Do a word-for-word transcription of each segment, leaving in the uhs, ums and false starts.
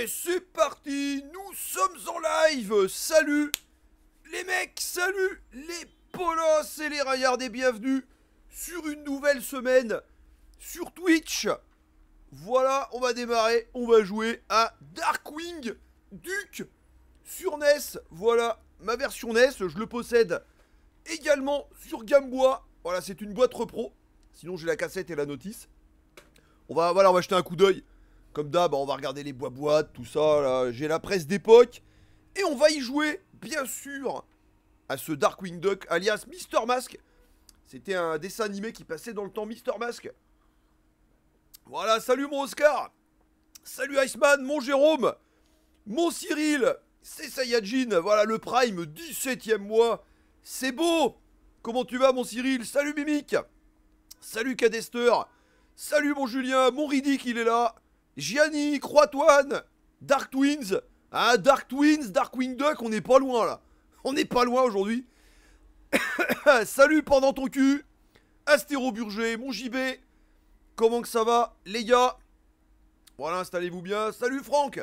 c'est parti, nous sommes en live. Salut les mecs, salut les polos et les raillards et bienvenue sur une nouvelle semaine sur Twitch. Voilà, on va démarrer, on va jouer à Darkwing Duck sur N E S. Voilà, ma version N E S, je le possède également sur Game Boy. Voilà, c'est une boîte repro, sinon j'ai la cassette et la notice. On va, voilà, on va jeter un coup d'œil. Comme d'hab, on va regarder les bois-boîtes, tout ça, là. J'ai la presse d'époque. Et on va y jouer, bien sûr, à ce Darkwing Duck, alias Mister Mask. C'était un dessin animé qui passait dans le temps, Mister Mask. Voilà, salut mon Oscar. Salut Iceman, mon Jérôme. Mon Cyril. C'est Saiyajin, voilà le Prime, dix-septième mois. C'est beau. Comment tu vas mon Cyril? Salut Mimic. Salut Cadester. Salut mon Julien, mon Riddick il est là. Gianni, Croatoine, Dark Twins. Ah, Dark Twins, Darkwing Duck, on n'est pas loin là. On n'est pas loin aujourd'hui. Salut pendant ton cul. Astéro Burger, mon J B. Comment que ça va, les gars? Voilà, installez-vous bien. Salut Franck.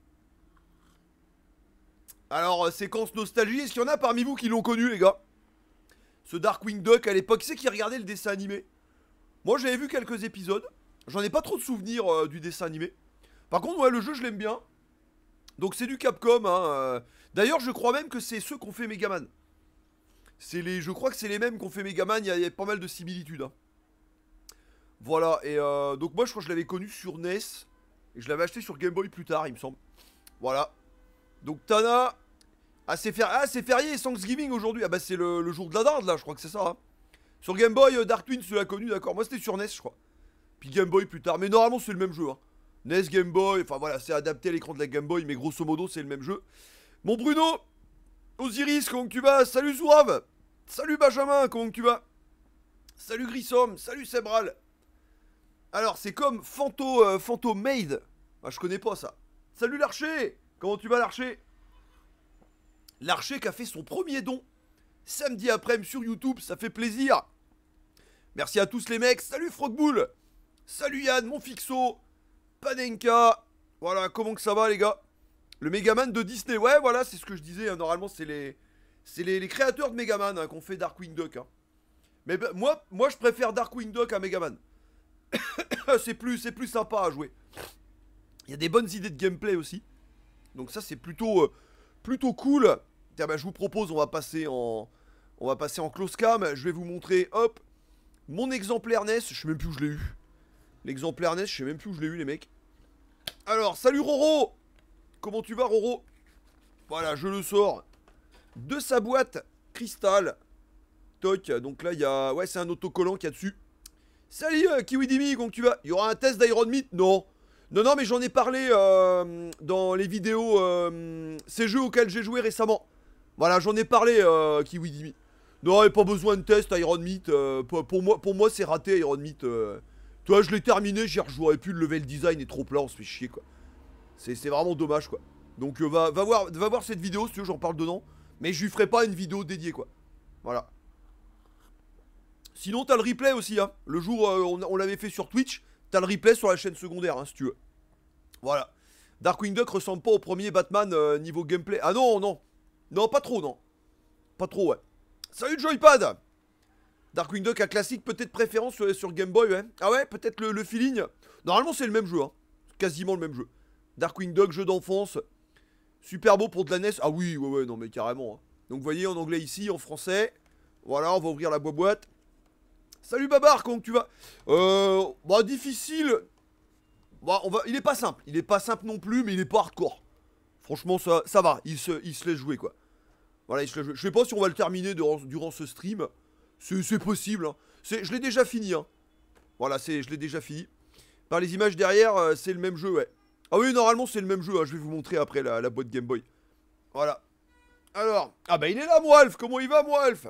Alors, séquence nostalgie, est-ce qu'il y en a parmi vous qui l'ont connu, les gars? Ce Darkwing Duck à l'époque, c'est qui regardait le dessin animé? Moi, j'avais vu quelques épisodes. J'en ai pas trop de souvenirs euh, du dessin animé. Par contre, ouais, le jeu, je l'aime bien. Donc, c'est du Capcom. Hein, euh. D'ailleurs, je crois même que c'est ceux qu'on fait Megaman. C'est les, je crois que c'est les mêmes qu'on fait Megaman. Il y, y a pas mal de similitudes. Hein. Voilà. Et euh, donc, moi, je crois que je l'avais connu sur N E S. Et je l'avais acheté sur Game Boy plus tard, il me semble. Voilà. Donc, Tana. Ah, c'est fer... ah, férié et Thanksgiving aujourd'hui. Ah, bah, c'est le, le jour de la dinde, là. Je crois que c'est ça. Hein. Sur Game Boy, euh, Dark Twins, tu l'as connu, d'accord. Moi, c'était sur N E S, je crois. Puis Game Boy plus tard, mais normalement c'est le même jeu hein. N E S, Game Boy, enfin voilà, c'est adapté à l'écran de la Game Boy, mais grosso modo c'est le même jeu. Mon Bruno, Osiris, comment tu vas? Salut Zourave. Salut Benjamin, comment tu vas? Salut Grissom, salut Sebral. Alors c'est comme Phanto, euh, Phantom Maid. Ah, je connais pas ça. Salut l'archer, comment tu vas l'archer? L'archer qui a fait son premier don samedi après-midi sur YouTube, ça fait plaisir. Merci à tous les mecs, salut Frogbull. Salut Yann, mon Fixo, Panenka, voilà, comment que ça va les gars? Le Megaman de Disney, ouais voilà, c'est ce que je disais, hein, normalement c'est les c'est les, les créateurs de Megaman hein, qu'on fait Darkwing Duck. Hein. Mais bah, moi, moi je préfère Darkwing Duck à Megaman. c'est plus, c'est plus sympa à jouer. Il y a des bonnes idées de gameplay aussi. Donc ça c'est plutôt, euh, plutôt cool. Tiens bah je vous propose, on va passer en, on va passer en close cam, je vais vous montrer, hop, mon exemplaire N E S, je sais même plus où je l'ai eu. L'exemplaire N E S, je sais même plus où je l'ai eu les mecs. Alors, salut Roro. Comment tu vas Roro? Voilà, je le sors de sa boîte cristal. Toc, donc là il y a... Ouais, c'est un autocollant qu'il y a dessus. Salut euh, Kiwidimi, comment tu vas? Il y aura un test d'Iron Meat? Non. Non, non, mais j'en ai parlé euh, dans les vidéos... Euh, ces jeux auxquels j'ai joué récemment. Voilà, j'en ai parlé euh, Kiwidimi. Non, il n'y a pas besoin de test Iron Meat. Euh, pour, pour moi, pour moi c'est raté Iron Meat. Euh, Tu vois, je l'ai terminé, j'y rejouerai plus, le level design est trop plat, on se fait chier quoi. C'est vraiment dommage quoi. Donc euh, va, va, voir, va voir cette vidéo si tu veux, j'en parle dedans. Mais je lui ferai pas une vidéo dédiée quoi. Voilà. Sinon t'as le replay aussi hein. Le jour euh, on, on l'avait fait sur Twitch, t'as le replay sur la chaîne secondaire hein, si tu veux. Voilà. Darkwing Duck ressemble pas au premier Batman euh, niveau gameplay. Ah non, non. Non, pas trop, non. Pas trop, ouais. Salut Joypad. Darkwing Duck à classique, peut-être préférence sur, sur Game Boy, ouais. Ah ouais, peut-être le, le feeling. Normalement, c'est le même jeu, hein. Quasiment le même jeu. Darkwing Duck, jeu d'enfance. Super beau pour de la N E S. Ah oui, ouais, ouais, non, mais carrément. Hein. Donc, vous voyez, en anglais ici, en français. Voilà, on va ouvrir la boîte. Salut Babar, comment tu vas? Euh. Bah, difficile. Bah, on va... Il est pas simple. Il est pas simple non plus, mais il est pas hardcore. Franchement, ça, ça va. Il se, il se laisse jouer, quoi. Voilà, il se laisse jouer. Je sais pas si on va le terminer durant, durant ce stream. C'est possible, hein. Je l'ai déjà fini, hein. Voilà, je l'ai déjà fini. Par les images derrière, euh, c'est le même jeu, ouais. Ah oui, normalement, c'est le même jeu, hein. Je vais vous montrer après la, la boîte Game Boy. Voilà. Alors, ah bah il est là, Moalf. Comment il va, Moalf?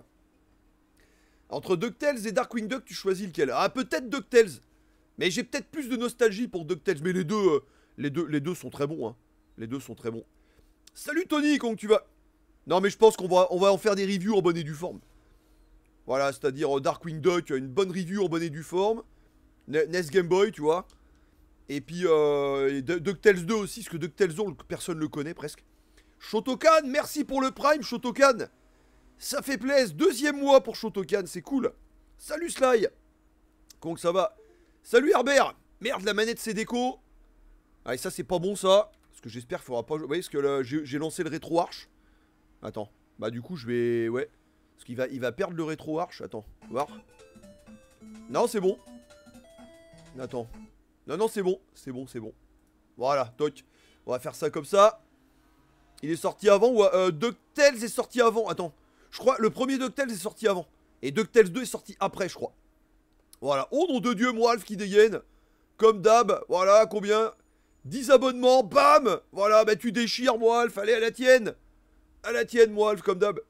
Entre DuckTales et Darkwing Duck, tu choisis lequel? Ah, peut-être DuckTales. Mais j'ai peut-être plus de nostalgie pour DuckTales. Mais les deux, euh, les deux, les deux sont très bons, hein. Les deux sont très bons. Salut, Tony, comment tu vas? Non, mais je pense qu'on va, on va en faire des reviews en bonne et due forme. Voilà, c'est-à-dire Darkwing Duck, une bonne review en bonne et due forme. N E S Game Boy, tu vois. Et puis euh, et DuckTales deux aussi, parce que DuckTales deux, personne le connaît presque. Shotokan, merci pour le Prime, Shotokan. Ça fait plaisir. Deuxième mois pour Shotokan, c'est cool. Salut Sly. Comment que ça va? Salut Herbert. Merde, la manette c'est déco. Ah, et ça c'est pas bon ça. Parce que j'espère qu'il faudra pas... Vous voyez, parce que là, j'ai lancé le rétro arch. Attends. Bah du coup je vais... Ouais. Parce qu'il va, il va perdre le rétro arch. Attends. Voir. Non, c'est bon. Attends. Non, non, c'est bon. C'est bon, c'est bon. Voilà, toc. On va faire ça comme ça. Il est sorti avant ou... Euh, DuckTales est sorti avant. Attends. Je crois le premier DuckTales est sorti avant. Et DuckTales deux est sorti après, je crois. Voilà. Oh nom de Dieu, moi, Alf qui dégaine. Comme d'hab. Voilà, combien? dix abonnements. Bam. Voilà, bah tu déchires, moi, Alf. Allez, à la tienne. À la tienne, moi, Alf, comme d'hab.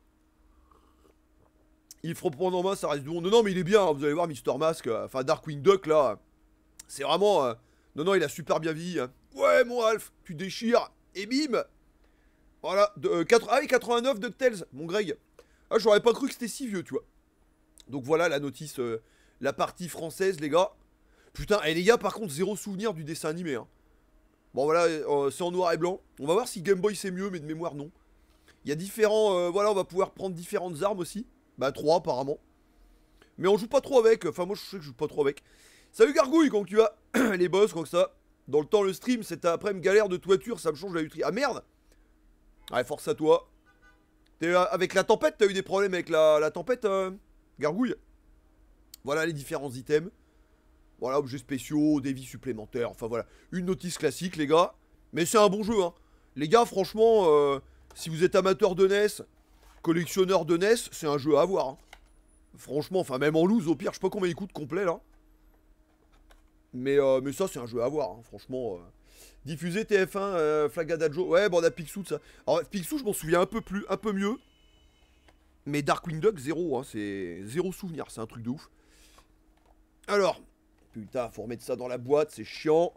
Il faut prendre en main, ça reste du bon. Non, non, mais il est bien. Hein, vous allez voir, Mister Mask. Euh, enfin, Darkwing Duck, là. C'est vraiment... Euh... Non, non, il a super bien vieilli. Hein. Ouais, mon Alf. Tu déchires. Et bim. Voilà. De, euh, quatre... Ah oui, quatre-vingt-neuf DuckTales. Mon Greg. Ah, j'aurais pas cru que c'était si vieux, tu vois. Donc voilà la notice, euh, la partie française, les gars. Putain, et les gars, par contre, zéro souvenir du dessin animé. Hein. Bon, voilà, euh, c'est en noir et blanc. On va voir si Game Boy c'est mieux, mais de mémoire, non. Il y a différents... Euh, voilà, on va pouvoir prendre différentes armes aussi. Bah, trois apparemment. Mais on joue pas trop avec. Enfin, moi, je sais que je joue pas trop avec. Salut Gargouille, quand tu vas. Les boss, comme ça. Dans le temps, le stream, cet après-midi galère de toiture, ça me change la lutherie. Ah merde. Ouais, force à toi. Euh, avec la tempête, t'as eu des problèmes avec la, la tempête, euh, Gargouille. Voilà les différents items. Voilà, objets spéciaux, des vies supplémentaires. Enfin voilà, une notice classique, les gars. Mais c'est un bon jeu, hein. Les gars, franchement, euh, si vous êtes amateur de N E S, collectionneur de N E S, c'est un jeu à avoir. Hein. Franchement, enfin même en loose, au pire, je sais pas combien il coûte complet, là. Mais, euh, mais ça, c'est un jeu à avoir, hein, franchement. Euh. Diffuser T F un, euh, Flagadajo. Ouais, bon, on a Picsou, ça. Alors, Picsou, je m'en souviens un peu plus, un peu mieux. Mais Darkwing Duck, zéro, hein, c'est zéro souvenir, c'est un truc de ouf. Alors, putain, faut remettre ça dans la boîte, c'est chiant.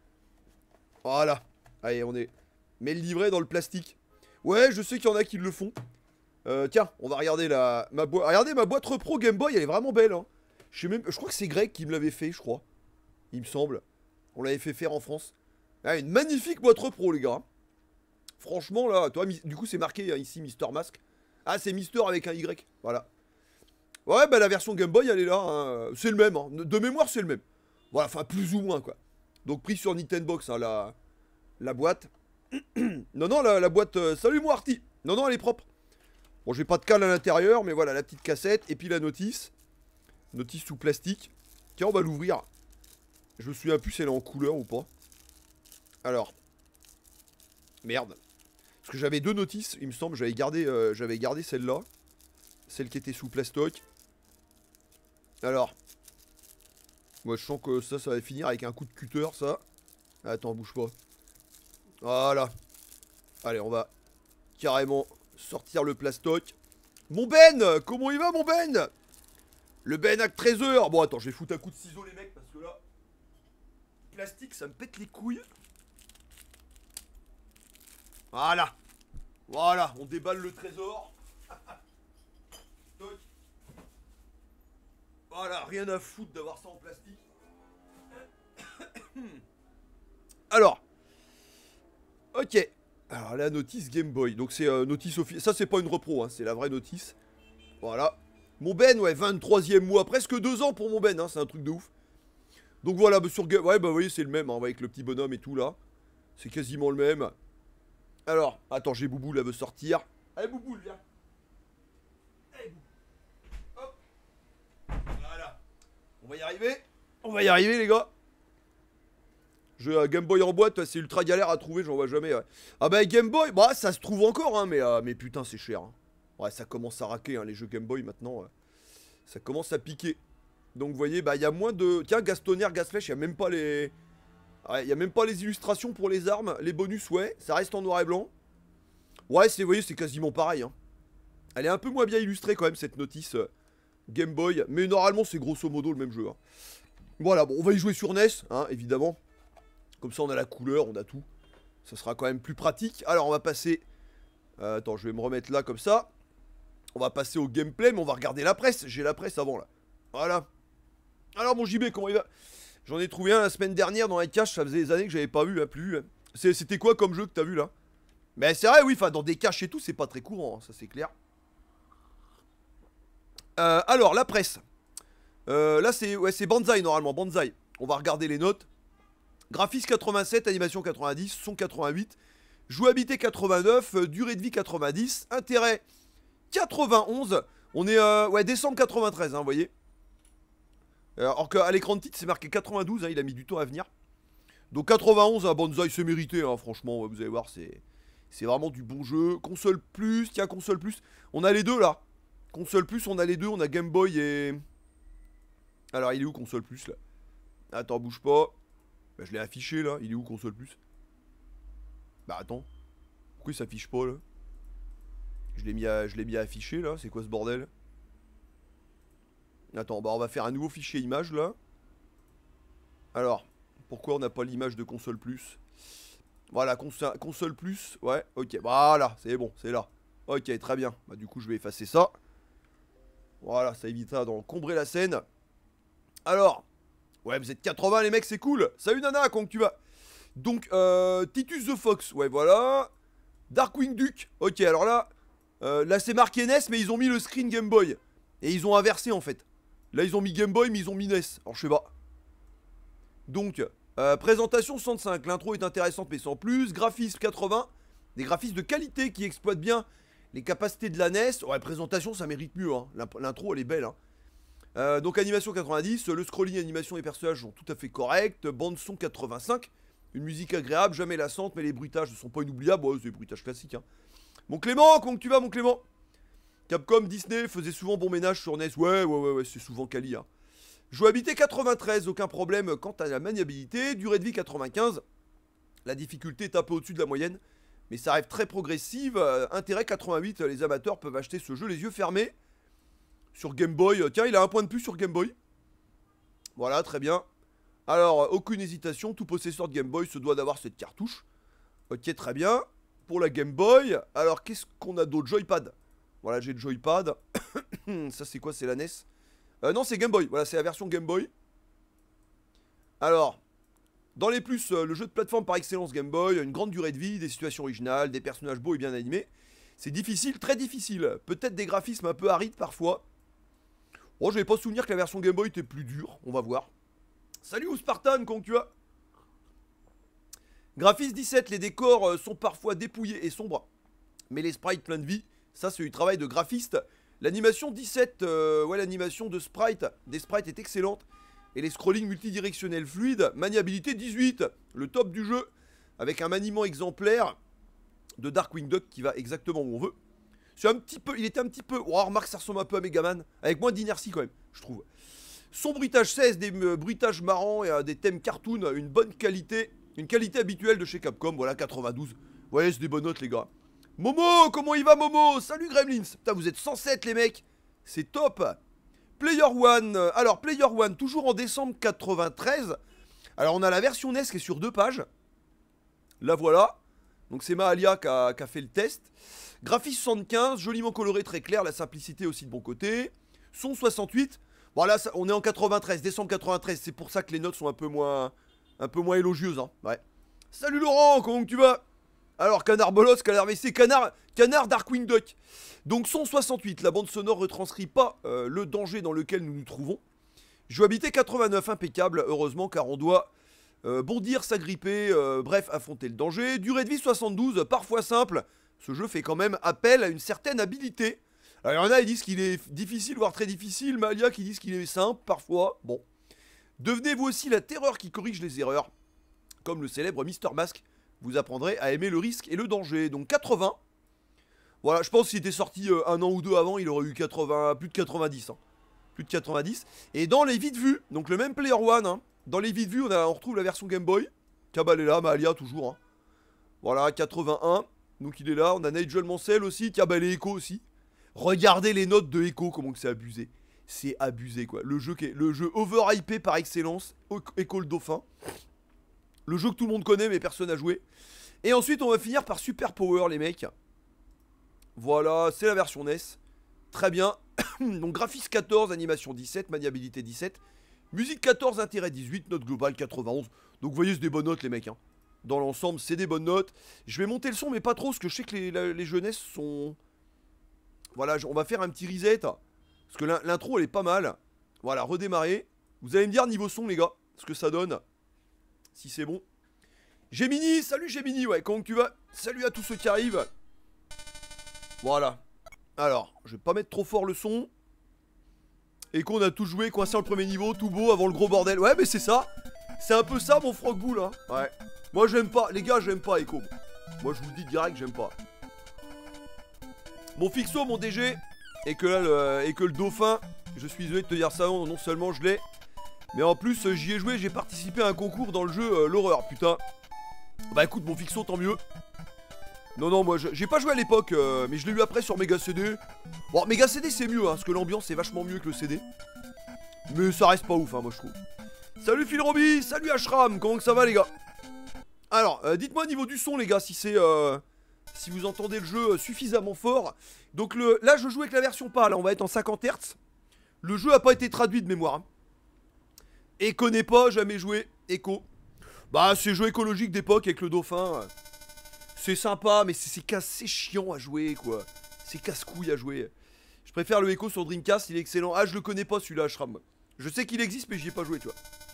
Voilà. Allez, on est... Mets le livret dans le plastique. Ouais, je sais qu'il y en a qui le font. Euh, tiens, on va regarder la... ma boîte. Regardez, ma boîte repro Game Boy, elle est vraiment belle, hein. Je sais même... Je crois que c'est Greg qui me l'avait fait, je crois. Il me semble. On l'avait fait faire en France. Ah, une magnifique boîte repro, les gars. Franchement, là, toi, du coup, c'est marqué hein, ici, Mister Mask. Ah, c'est Mister avec un Y. Voilà. Ouais, bah la version Game Boy, elle est là. Hein. C'est le même. Hein. De mémoire, c'est le même. Voilà, enfin, plus ou moins, quoi. Donc, pris sur Nintendo Box, hein, la... la boîte. non, non, la, la boîte... Euh... Salut, moi, Arty. Non, non, elle est propre. Bon, j'ai pas de cale à l'intérieur, mais voilà, la petite cassette. Et puis la notice. Notice sous plastique. Tiens, on va l'ouvrir. Je me souviens plus si elle est en couleur ou pas. Alors. Merde. Parce que j'avais deux notices, il me semble. J'avais gardé, euh, j'avais gardé celle-là. Celle qui était sous plastoc. Alors. Moi, je sens que ça, ça va finir avec un coup de cutter, ça. Attends, bouge pas. Voilà. Allez, on va carrément sortir le plastoc. Mon Ben! Comment il va, mon Ben? Le Ben à treize heures. Bon, attends, je vais foutre un coup de ciseau, les mecs, parce que là... Plastique, ça me pète les couilles. Voilà. Voilà, on déballe le trésor. Voilà, rien à foutre d'avoir ça en plastique. Alors. Ok. Alors, la notice Game Boy. Donc, c'est euh, notice officielle. Ça, c'est pas une repro, hein, c'est la vraie notice. Voilà. Mon Ben, ouais, vingt-troisième mois. Presque deux ans pour mon Ben, hein, c'est un truc de ouf. Donc, voilà, bah, sur Game... Ouais, bah, vous voyez, c'est le même, hein, avec le petit bonhomme et tout, là. C'est quasiment le même. Alors, attends, j'ai Boubou, là, veut sortir. Allez, Boubou, viens. Allez, Boubou. Hop. Voilà. On va y arriver. On va y arriver, les gars. Je, euh, Game Boy en boîte, c'est ultra galère à trouver, j'en vois jamais. Ouais. Ah bah, Game Boy, bah, ça se trouve encore, hein, mais, euh, mais putain, c'est cher. Hein. Ouais, ça commence à raquer, hein, les jeux Game Boy, maintenant. Euh, ça commence à piquer. Donc, vous voyez, bah, il y a moins de... Tiens, Gastonnerre, Gasflèche, il n'y a même pas les... Ouais, il n'y a même pas les illustrations pour les armes. Les bonus, ouais, ça reste en noir et blanc. Ouais, c'est, vous voyez, c'est quasiment pareil. Hein. Elle est un peu moins bien illustrée quand même, cette notice euh, Game Boy. Mais normalement, c'est grosso modo le même jeu. Hein. Voilà, bon, on va y jouer sur N E S, hein, évidemment. Comme ça, on a la couleur, on a tout. Ça sera quand même plus pratique. Alors, on va passer... Euh, attends, je vais me remettre là, comme ça. On va passer au gameplay, mais on va regarder la presse. J'ai la presse avant, là. Voilà. Alors, mon J B, comment il va? J'en ai trouvé un la semaine dernière dans un cache, ça faisait des années que j'avais pas vu, hein, plus. C'était quoi comme jeu que t'as vu là? Mais c'est vrai, oui, enfin dans des caches et tout, c'est pas très courant, hein, ça c'est clair. Euh, alors, la presse. Euh, là, c'est ouais, c'est Banzai normalement, Banzai. On va regarder les notes. Graphisme quatre-vingt-sept, animation quatre-vingt-dix, son quatre-vingt-huit, jouabilité quatre-vingt-neuf, euh, durée de vie quatre-vingt-dix, intérêt quatre-vingt-onze. On est, euh, ouais, décembre quatre-vingt-treize, hein, vous voyez. Alors qu'à l'écran de titre, c'est marqué quatre-vingt-douze, hein, il a mis du temps à venir. Donc quatre-vingt-onze, un Banzai, c'est mérité, hein, franchement, vous allez voir, c'est c'est vraiment du bon jeu. Console Plus, tiens, Console Plus. On a les deux, là. Console Plus, on a les deux, on a Game Boy et... Alors, il est où, Console Plus, là? Attends, bouge pas. Bah, je l'ai affiché, là. Il est où, Console Plus? Bah, attends. Pourquoi il s'affiche pas, là? Je l'ai mis, à... Je l'ai mis à afficher, là. C'est quoi, ce bordel? Attends, bah, on va faire un nouveau fichier image, là. Alors, pourquoi on n'a pas l'image de Console Plus? Voilà, cons Console Plus. Ouais, ok. Voilà, c'est bon, c'est là. Ok, très bien. Bah, du coup, je vais effacer ça. Voilà, ça évitera d'encombrer la scène. Alors, ouais, vous êtes quatre-vingts, les mecs, c'est cool. Salut Nana, comment tu vas? Donc, euh, Titus the Fox, ouais, voilà. Darkwing Duck, ok, alors là, euh, là c'est marqué N E S, mais ils ont mis le screen Game Boy. Et ils ont inversé en fait. Là, ils ont mis Game Boy, mais ils ont mis N E S. Alors, je sais pas. Donc, euh, présentation soixante-cinq. L'intro est intéressante, mais sans plus. Graphisme quatre-vingts. Des graphismes de qualité qui exploitent bien les capacités de la N E S. Ouais, présentation, ça mérite mieux. Hein. L'intro, elle est belle. Hein. Euh, donc, animation quatre-vingt-dix. Le scrolling, animation des personnages sont tout à fait corrects. Bande son quatre-vingt-cinq. Une musique agréable, jamais lassante, mais les bruitages ne sont pas inoubliables. Ouais, c'est des bruitages classiques. Hein. Mon Clément, comment tu vas, mon Clément? Capcom, Disney faisait souvent bon ménage sur N E S. Ouais, ouais, ouais, ouais, c'est souvent quali. Hein. Jouabilité quatre-vingt-treize, aucun problème quant à la maniabilité. Durée de vie quatre-vingt-quinze. La difficulté est un peu au-dessus de la moyenne, mais ça arrive très progressive. Euh, intérêt quatre-vingt-huit, les amateurs peuvent acheter ce jeu les yeux fermés. Sur Game Boy, tiens, il a un point de plus sur Game Boy. Voilà, très bien. Alors, aucune hésitation, tout possesseur de Game Boy se doit d'avoir cette cartouche. Ok, très bien. Pour la Game Boy, alors qu'est-ce qu'on a d'autre? Joypad. Voilà, j'ai le Joypad. Ça, c'est quoi? C'est la N E S. Euh, non, c'est Game Boy. Voilà, c'est la version Game Boy. Alors, dans les plus, euh, le jeu de plateforme par excellence Game Boy, une grande durée de vie, des situations originales, des personnages beaux et bien animés. C'est difficile, très difficile. Peut-être des graphismes un peu arides parfois. Bon, je vais pas souvenir que la version Game Boy était plus dure. On va voir. Salut Spartan, comment tu vas? Graphisme dix-sept, les décors euh, sont parfois dépouillés et sombres, mais les sprites pleins de vie, ça c'est du travail de graphiste. L'animation dix-sept, euh, ouais, l'animation de sprite, des sprites est excellente. Et les scrolling multidirectionnels fluides, maniabilité dix-huit, le top du jeu, avec un maniement exemplaire de Darkwing Duck qui va exactement où on veut. C'est un petit peu, il était un petit peu, oh remarque ça ressemble un peu à Megaman, avec moins d'inertie quand même, je trouve. Son bruitage seize, des euh, bruitages marrants et euh, des thèmes cartoon, une bonne qualité, une qualité habituelle de chez Capcom, voilà quatre-vingt-douze. Ouais, c'est des bonnes notes les gars. Momo, comment il va Momo? Salut Gremlins. Putain, vous êtes cent sept les mecs. C'est top. Player One. Alors, Player One, toujours en décembre quatre-vingt-treize. Alors, on a la version N E S qui est sur deux pages. La voilà. Donc, c'est Mahalia qui a, qui a fait le test. Graphisme soixante-quinze, joliment coloré, très clair. La simplicité aussi de bon côté. Son soixante-huit. Bon, là, ça, on est en quatre-vingt-treize, décembre quatre-vingt-treize. C'est pour ça que les notes sont un peu moins, un peu moins élogieuses. Hein. Ouais. Salut Laurent, comment tu vas? Alors, Canard Bolos, Canard V C, Canard, Canard Darkwing Duck. Donc, son soixante-huit, la bande sonore retranscrit pas euh, le danger dans lequel nous nous trouvons. Jouabilité quatre-vingt-neuf, impeccable, heureusement, car on doit euh, bondir, s'agripper, euh, bref, affronter le danger. Durée de vie soixante-douze, parfois simple. Ce jeu fait quand même appel à une certaine habilité. Alors, il y en a, ils disent qu'il est difficile, voire très difficile. Malia qui disent qu'il est simple, parfois. Bon. Devenez-vous aussi la terreur qui corrige les erreurs. Comme le célèbre Mister Mask. Vous apprendrez à aimer le risque et le danger. Donc quatre-vingts. Voilà, je pense qu'il était sorti euh, un an ou deux avant, il aurait eu quatre-vingts, plus de quatre-vingt-dix. Hein. Plus de quatre-vingt-dix. Et dans les vides vues, donc le même Player One, hein, dans les vides vues, on, a, on retrouve la version Game Boy. Cabalela, Mahalia toujours. Hein. Voilà, quatre-vingt-un. Donc il est là. On a Nigel Mansell aussi. Tiens, bah les Echo aussi. Regardez les notes de Echo, comment que c'est abusé. C'est abusé quoi. Le jeu, qui est, le jeu overhypé par excellence. Echo le Dauphin. Le jeu que tout le monde connaît mais personne n'a joué. Et ensuite on va finir par Super Power les mecs. Voilà, c'est la version N E S. Très bien. Donc graphisme quatorze, animation dix-sept, maniabilité dix-sept. Musique quatorze, intérêt dix-huit, note globale quatre-vingt-onze. Donc vous voyez, c'est des bonnes notes les mecs. Hein. Dans l'ensemble, c'est des bonnes notes. Je vais monter le son, mais pas trop, parce que je sais que les, la, les jeunesses sont... Voilà, on va faire un petit reset. Parce que l'intro, elle est pas mal. Voilà, redémarrer. Vous allez me dire niveau son, les gars, ce que ça donne. Si c'est bon. Gemini, salut Gemini, ouais, comment tu vas? Salut à tous ceux qui arrivent. Voilà. Alors, je vais pas mettre trop fort le son. Et qu'on a tout joué, coincé dans le premier niveau, tout beau, avant le gros bordel. Ouais, mais c'est ça. C'est un peu ça, mon frogbull, hein. Ouais. Moi, j'aime pas. Les gars, j'aime pas, Echo. Moi, je vous le dis direct, j'aime pas. Mon Fixo, mon D G, et que là, le, et que le dauphin, je suis désolé de te dire ça, non, non seulement je l'ai, mais en plus, euh, j'y ai joué, j'ai participé à un concours dans le jeu euh, l'horreur, putain. Bah écoute, mon Fixo, tant mieux. Non, non, moi, j'ai pas joué à l'époque, euh, mais je l'ai eu après sur Mega C D. Bon, Mega C D, c'est mieux, hein, parce que l'ambiance est vachement mieux que le C D. Mais ça reste pas ouf, hein, moi, je trouve. Salut Phil Roby, salut Ashram, comment que ça va, les gars? Alors, euh, dites-moi au niveau du son, les gars, si c'est... Euh, si vous entendez le jeu suffisamment fort. Donc, le, là, je joue avec la version PAL, on va être en cinquante hertz. Le jeu a pas été traduit de mémoire. Hein. Et connaît pas, jamais joué, Echo. Bah, c'est jeu écologique d'époque avec le dauphin. C'est sympa, mais c'est assez chiant à jouer, quoi. C'est casse-couille à jouer. Je préfère le Echo sur Dreamcast, il est excellent. Ah, je le connais pas, celui-là, Ashram. Je sais qu'il existe, mais j'y ai pas joué, tu vois.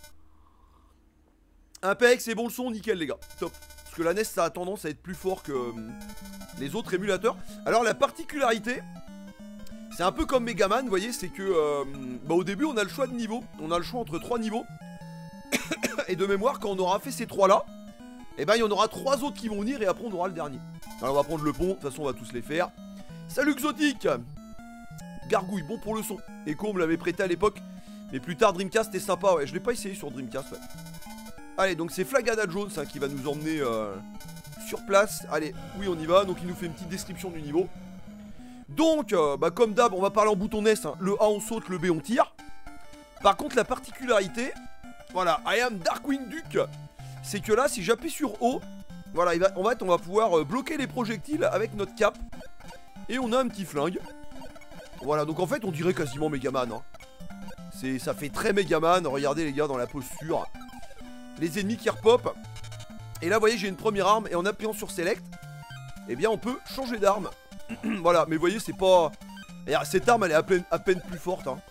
Impec, c'est bon le son, nickel, les gars. Top. Parce que la N E S, ça a tendance à être plus fort que euh, les autres émulateurs. Alors, la particularité, c'est un peu comme Megaman, vous voyez, c'est que... Euh, bah, au début, on a le choix de niveau. On a le choix entre trois niveaux. Et de mémoire, quand on aura fait ces trois-là, et ben il y en aura trois autres qui vont venir et après on aura le dernier. Alors on va prendre le pont, de toute façon on va tous les faire. Salut Exotique. Gargouille, bon pour le son. Echo, on me l'avait prêté à l'époque. Mais plus tard Dreamcast c'était sympa, ouais. Je l'ai pas essayé sur Dreamcast, ouais. Allez, donc c'est Flagada Jones hein, qui va nous emmener euh, sur place. Allez, oui on y va, donc il nous fait une petite description du niveau. Donc, euh, bah comme d'hab, on va parler en bouton S, hein. Le A on saute, le B on tire. Par contre la particularité, voilà, I am Darkwing Duke. C'est que là, si j'appuie sur O, voilà, il va, en fait, on va pouvoir euh, bloquer les projectiles avec notre cap. Et on a un petit flingue. Voilà, donc en fait, on dirait quasiment Megaman. Hein. C'est, ça fait très Megaman. Regardez, les gars, dans la posture. Les ennemis qui repopent. Et là, vous voyez, j'ai une première arme. Et en appuyant sur Select, eh bien, on peut changer d'arme. Voilà, mais vous voyez, c'est pas... Cette arme, elle est à peine, à peine plus forte. Hein.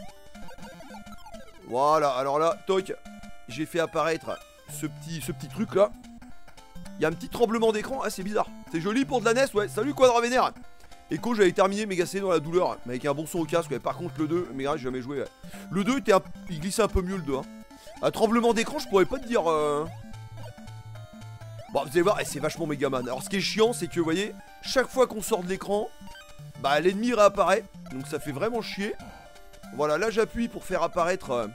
Voilà, alors là, toc, j'ai fait apparaître... Ce petit, ce petit truc là. Il y a un petit tremblement d'écran. Ah c'est bizarre. C'est joli pour de la N E S, ouais. Salut Quadra Vénère. Echo, j'avais terminé Mega C D dans la douleur, mais avec un bon son au casque, ouais. Par contre le deux, mais j'ai jamais joué, ouais. Le deux était un... il glissait un peu mieux le deux hein. Un tremblement d'écran je pourrais pas te dire euh... Bon vous allez voir, eh, c'est vachement Megaman. Alors ce qui est chiant c'est que vous voyez, chaque fois qu'on sort de l'écran, bah l'ennemi réapparaît. Donc ça fait vraiment chier. Voilà, là j'appuie pour faire apparaître euh...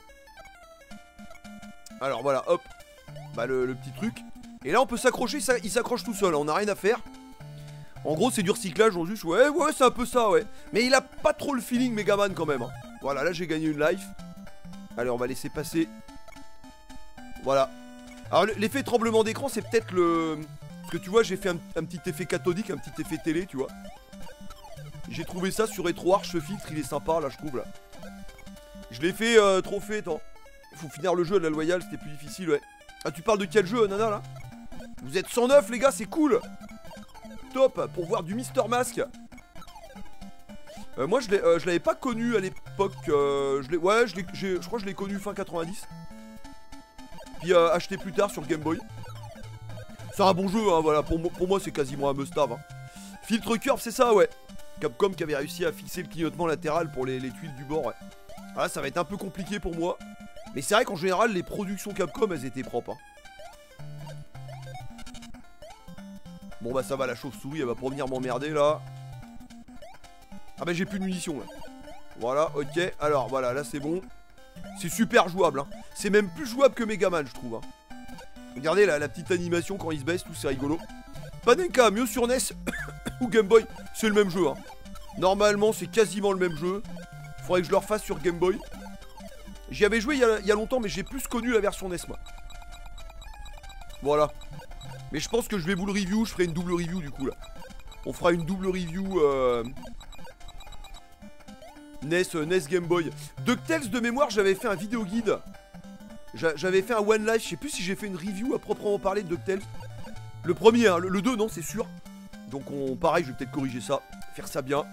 Alors voilà, hop, bah le, le petit truc. Et là on peut s'accrocher, ça, il s'accroche tout seul, on n'a rien à faire. En gros c'est du recyclage, on juste, ouais, ouais, c'est un peu ça, ouais. Mais il a pas trop le feeling Megaman quand même. Hein. Voilà, là j'ai gagné une life. Allez, on va laisser passer. Voilà. Alors l'effet tremblement d'écran c'est peut-être le... Parce que tu vois, j'ai fait un, un petit effet cathodique, un petit effet télé, tu vois. J'ai trouvé ça sur RetroArch, ce filtre, il est sympa, là je trouve, là. Je l'ai fait euh, trop fait, attends. Faut finir le jeu de la loyale, c'était plus difficile, ouais. Ah, tu parles de quel jeu, Nana, là? Vous êtes cent neuf, les gars, c'est cool. Top, pour voir du Mister Mask. Euh, moi, je euh, l'avais pas connu à l'époque. Euh, je ouais, je, je crois que je l'ai connu fin quatre-vingt-dix. Puis euh, acheté plus tard sur Game Boy. C'est un bon jeu, hein, voilà. Pour, pour moi, c'est quasiment un must-have. Hein. Filtre curve, c'est ça, ouais. Capcom qui avait réussi à fixer le clignotement latéral pour les, les tuiles du bord, ouais. Ah, ça va être un peu compliqué pour moi. Mais c'est vrai qu'en général, les productions Capcom, elles étaient propres. Hein. Bon bah ça va, la chauve-souris, elle va pas venir m'emmerder là. Ah bah j'ai plus de munitions là. Voilà, ok. Alors voilà, là c'est bon. C'est super jouable. Hein. C'est même plus jouable que Megaman, je trouve. Hein. Regardez la, la petite animation quand il se baisse, tout c'est rigolo. Panenka, mieux sur N E S ou Game Boy, c'est le même jeu. Hein. Normalement, c'est quasiment le même jeu. Faudrait que je le refasse sur Game Boy. J'y avais joué il y, a, il y a longtemps, mais j'ai plus connu la version N E S, moi. Voilà. Mais je pense que je vais vous le review, je ferai une double review du coup là. On fera une double review. Euh... N E S, euh, N E S Game Boy. DuckTales de mémoire, j'avais fait un vidéo guide. J'avais fait un One Life, je sais plus si j'ai fait une review à proprement parler de DuckTales. Le premier, hein, le, le deux, non, c'est sûr. Donc on, pareil, je vais peut-être corriger ça, faire ça bien.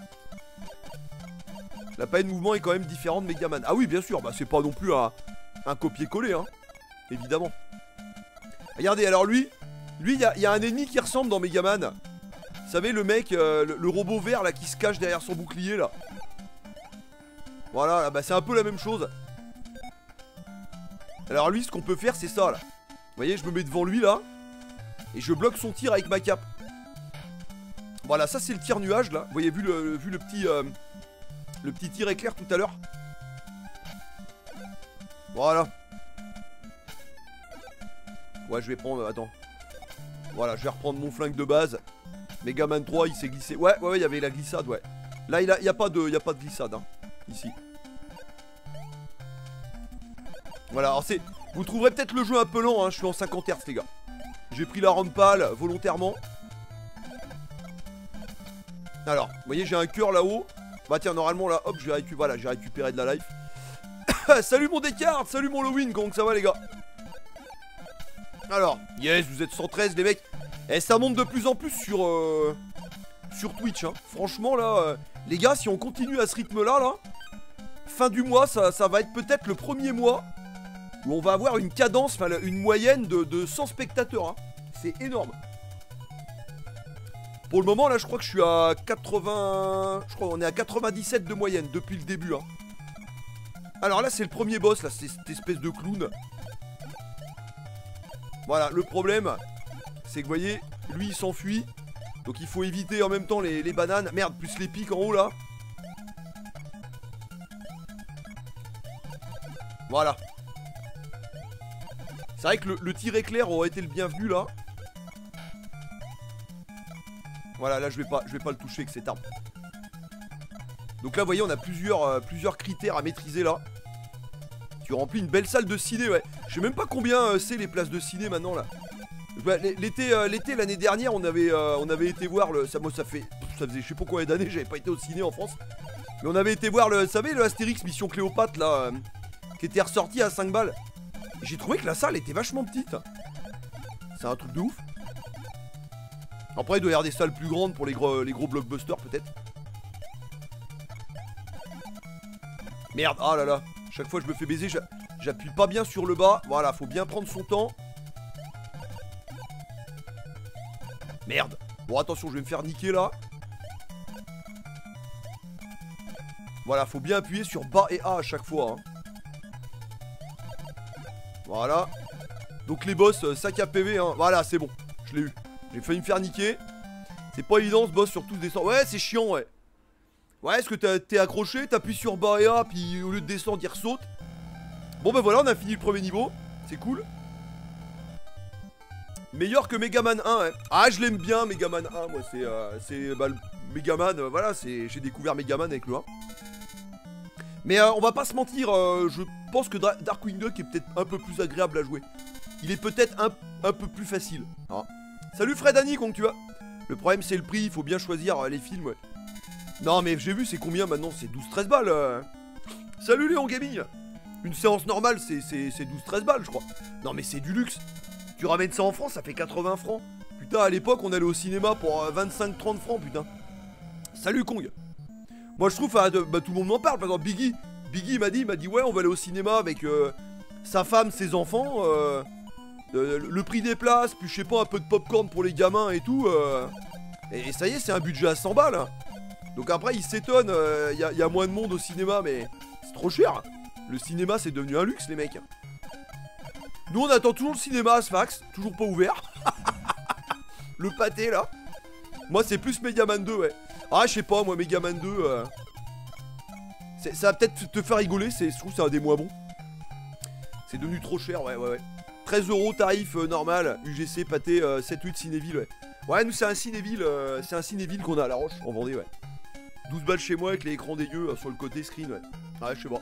La palette de mouvement est quand même différente de Megaman. Ah oui, bien sûr, bah c'est pas non plus un, un copier-coller, hein, évidemment. Regardez, alors lui, lui, il y, y a un ennemi qui ressemble dans Megaman. Vous savez, le mec, euh, le, le robot vert là qui se cache derrière son bouclier là. Voilà, là, bah c'est un peu la même chose. Alors lui, ce qu'on peut faire, c'est ça là. Vous voyez, je me mets devant lui là. Et je bloque son tir avec ma cape. Voilà, ça c'est le tir nuage là. Vous voyez, vu le, vu le petit euh, le petit tir éclair tout à l'heure. Voilà. Ouais, je vais prendre... Attends. Voilà, je vais reprendre mon flingue de base. Megaman trois, il s'est glissé. Ouais, ouais, ouais, il y avait la glissade, ouais. Là, il n'y a, a, pas de, il y a pas de glissade, hein, ici. Voilà, alors c'est... Vous trouverez peut-être le jeu un peu lent, hein. Je suis en cinquante hertz, les gars. J'ai pris la rampe pâle volontairement. Alors, vous voyez, j'ai un cœur là-haut. Bah tiens, normalement, là, hop, j'ai récupéré, voilà, j'ai récupéré de la life. Salut mon Descartes, salut mon Halloween, comment ça va, les gars? Alors, yes, vous êtes cent treize, les mecs. Et ça monte de plus en plus sur, euh, sur Twitch, hein. Franchement, là, euh, les gars, si on continue à ce rythme-là, là, fin du mois, ça, ça va être peut-être le premier mois où on va avoir une cadence, enfin une moyenne de, de cent spectateurs, hein. C'est énorme. Pour le moment, là, je crois que je suis à quatre-vingts... Je crois qu'on est à quatre-vingt-dix-sept de moyenne depuis le début, hein. Alors là, c'est le premier boss, là, c'est cette espèce de clown. Voilà, le problème, c'est que, vous voyez, lui, il s'enfuit. Donc il faut éviter en même temps les, les bananes. Merde, plus les pics en haut, là. Voilà. C'est vrai que le, le tir éclair aurait été le bienvenu, là. Voilà, là, je vais pas, je vais pas le toucher avec cette arme. Donc là, vous voyez, on a plusieurs, euh, plusieurs critères à maîtriser, là. Tu remplis une belle salle de ciné, ouais. Je sais même pas combien euh, c'est les places de ciné, maintenant, là. L'été, euh, l'été l'année dernière, on avait, euh, on avait été voir le... Ça, moi, ça fait... Ça faisait je sais pas combien d'années, j'avais pas été au ciné en France. Mais on avait été voir le... Vous savez, le Astérix Mission Cléopâtre, là, euh, qui était ressorti à cinq balles. J'ai trouvé que la salle était vachement petite. C'est un truc de ouf. Après, il doit y avoir des salles plus grandes pour les gros, les gros blockbusters, peut-être. Merde, ah là là. Chaque fois que je me fais baiser, j'appuie pas bien sur le bas. Voilà, faut bien prendre son temps. Merde. Bon, attention, je vais me faire niquer là. Voilà, faut bien appuyer sur bas et A à chaque fois, hein. Voilà. Donc les boss, euh, sac à P V, hein. Voilà, c'est bon. Je l'ai eu. J'ai failli me faire niquer. C'est pas évident ce boss, surtout descendre. Ouais, c'est chiant, ouais. Ouais, est-ce que t'es accroché, t'appuies sur bas et A, puis au lieu de descendre, il ressaute. Bon, ben voilà, on a fini le premier niveau. C'est cool. Meilleur que Megaman un, hein. Ah, je l'aime bien, Megaman un, moi, c'est... Euh, c'est... Bah, le Megaman, euh, voilà, c'est... J'ai découvert Megaman avec le un. Mais euh, on va pas se mentir, euh, je pense que Dra Darkwing Duck est peut-être un peu plus agréable à jouer. Il est peut-être un, un peu plus facile, hein. Salut Fred Annie, comment tu vas? Le problème, c'est le prix, il faut bien choisir euh, les films, ouais. Non, mais j'ai vu, c'est combien maintenant? C'est douze treize balles. euh. Salut Léon Gaming. Une séance normale, c'est douze treize balles, je crois. Non, mais c'est du luxe. Tu ramènes ça en France, ça fait quatre-vingts francs. Putain, à l'époque, on allait au cinéma pour euh, vingt-cinq trente francs, putain. Salut Kong. Moi, je trouve, euh, de, bah, tout le monde m'en parle. Par exemple, Biggie. Biggie m'a dit, il m'a dit, ouais, on va aller au cinéma avec euh, sa femme, ses enfants. Euh, euh, le prix des places, puis je sais pas, un peu de popcorn pour les gamins et tout. Euh, et, et ça y est, c'est un budget à cent balles. Hein. Donc après, il s'étonne, il euh, y, y a moins de monde au cinéma, mais c'est trop cher. Le cinéma, c'est devenu un luxe, les mecs. Nous, on attend toujours le cinéma à Sfax, toujours pas ouvert. Le pâté, là. Moi, c'est plus Megaman deux, ouais. Ah, je sais pas, moi, Megaman deux... Euh... Ça va peut-être te faire rigoler, je trouve que c'est un des moins bons. C'est devenu trop cher, ouais, ouais, ouais. treize euros tarif euh, normal, U G C, pâté, euh, sept huit Cinéville, ouais. Ouais, nous, c'est un Cinéville, euh, c'est un Cinéville qu'on a à La Roche, en Vendée, ouais. douze balles chez moi avec les écrans dégueux euh, sur le côté screen, ouais. Ouais, je sais pas.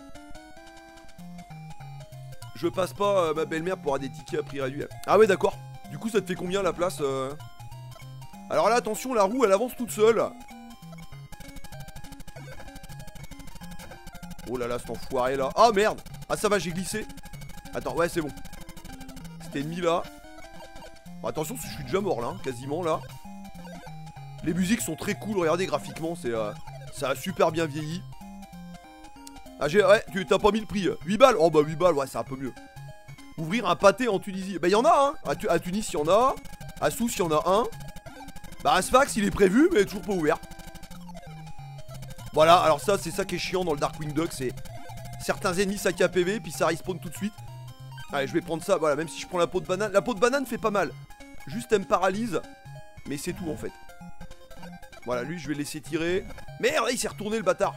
Je passe pas euh, ma belle-mère pour avoir des tickets à prix réduit. Ah ouais, d'accord. Du coup, ça te fait combien la place euh... Alors là, attention, la roue, elle avance toute seule. Oh là là, cet enfoiré là. Ah merde. Ah ça va, j'ai glissé. Attends, ouais c'est bon. Cet ennemi là. Bon, attention, je suis déjà mort là, hein, quasiment là. Les musiques sont très cool, regardez graphiquement, c'est euh, ça a super bien vieilli. Ah j'ai, ouais, tu t'as pas mis le prix. huit balles, oh bah huit balles, ouais c'est un peu mieux. Ouvrir un pâté en Tunisie, bah y'en a hein. À, tu à Tunis y'en a. À Sousse y'en a un. Bah Asfax il est prévu mais toujours pas ouvert. Voilà, alors ça c'est ça qui est chiant dans le Darkwing Duck, c'est certains ennemis sac à P V puis ça respawn tout de suite. Allez je vais prendre ça, voilà, même si je prends la peau de banane. La peau de banane fait pas mal. Juste elle me paralyse. Mais c'est tout en fait. Voilà, lui je vais le laisser tirer. Merde, il s'est retourné le bâtard.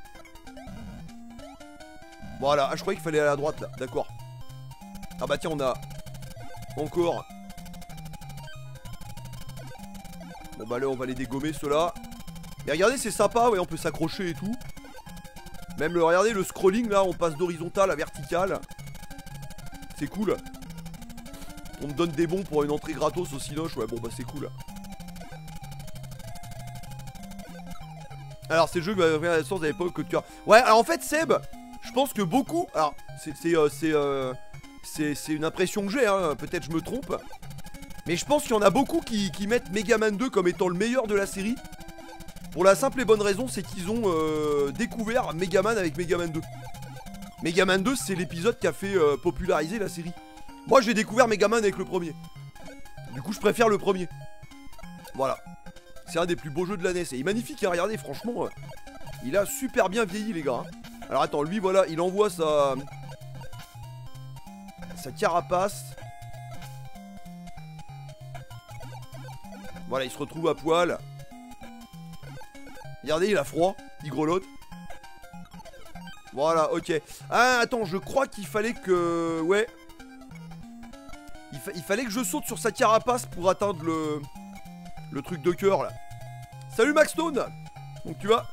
Voilà, ah, je croyais qu'il fallait aller à la droite là, d'accord. Ah bah tiens, on a encore. Bon bah là on va les dégommer ceux-là. Mais regardez, c'est sympa, ouais, on peut s'accrocher et tout. Même le, regardez le scrolling là, on passe d'horizontal à vertical. C'est cool. On me donne des bons pour une entrée gratos au Cinoche, ouais bon bah c'est cool. Alors c'est le jeu que m'avait fait la sens à l'époque que tu as. Ouais alors en fait Seb, je pense que beaucoup. Alors c'est c'est euh, c'est euh, c'est une impression que j'ai, hein, peut-être je me trompe. Mais je pense qu'il y en a beaucoup qui, qui mettent Megaman deux comme étant le meilleur de la série. Pour la simple et bonne raison, c'est qu'ils ont euh, découvert Megaman avec Megaman deux. Megaman deux c'est l'épisode qui a fait euh, populariser la série. Moi j'ai découvert Megaman avec le premier. Du coup je préfère le premier. Voilà. C'est un des plus beaux jeux de l'année. C'est magnifique, hein, regardez, franchement. Euh, il a super bien vieilli, les gars. Hein. Alors attends, lui, voilà, il envoie sa... Sa carapace. Voilà, il se retrouve à poil. Regardez, il a froid. Il grelotte. Voilà, ok. Ah, attends, je crois qu'il fallait que... Ouais. Il, fa... il fallait que je saute sur sa carapace pour atteindre le... Le truc de cœur là. Salut Maxstone. Donc tu vas.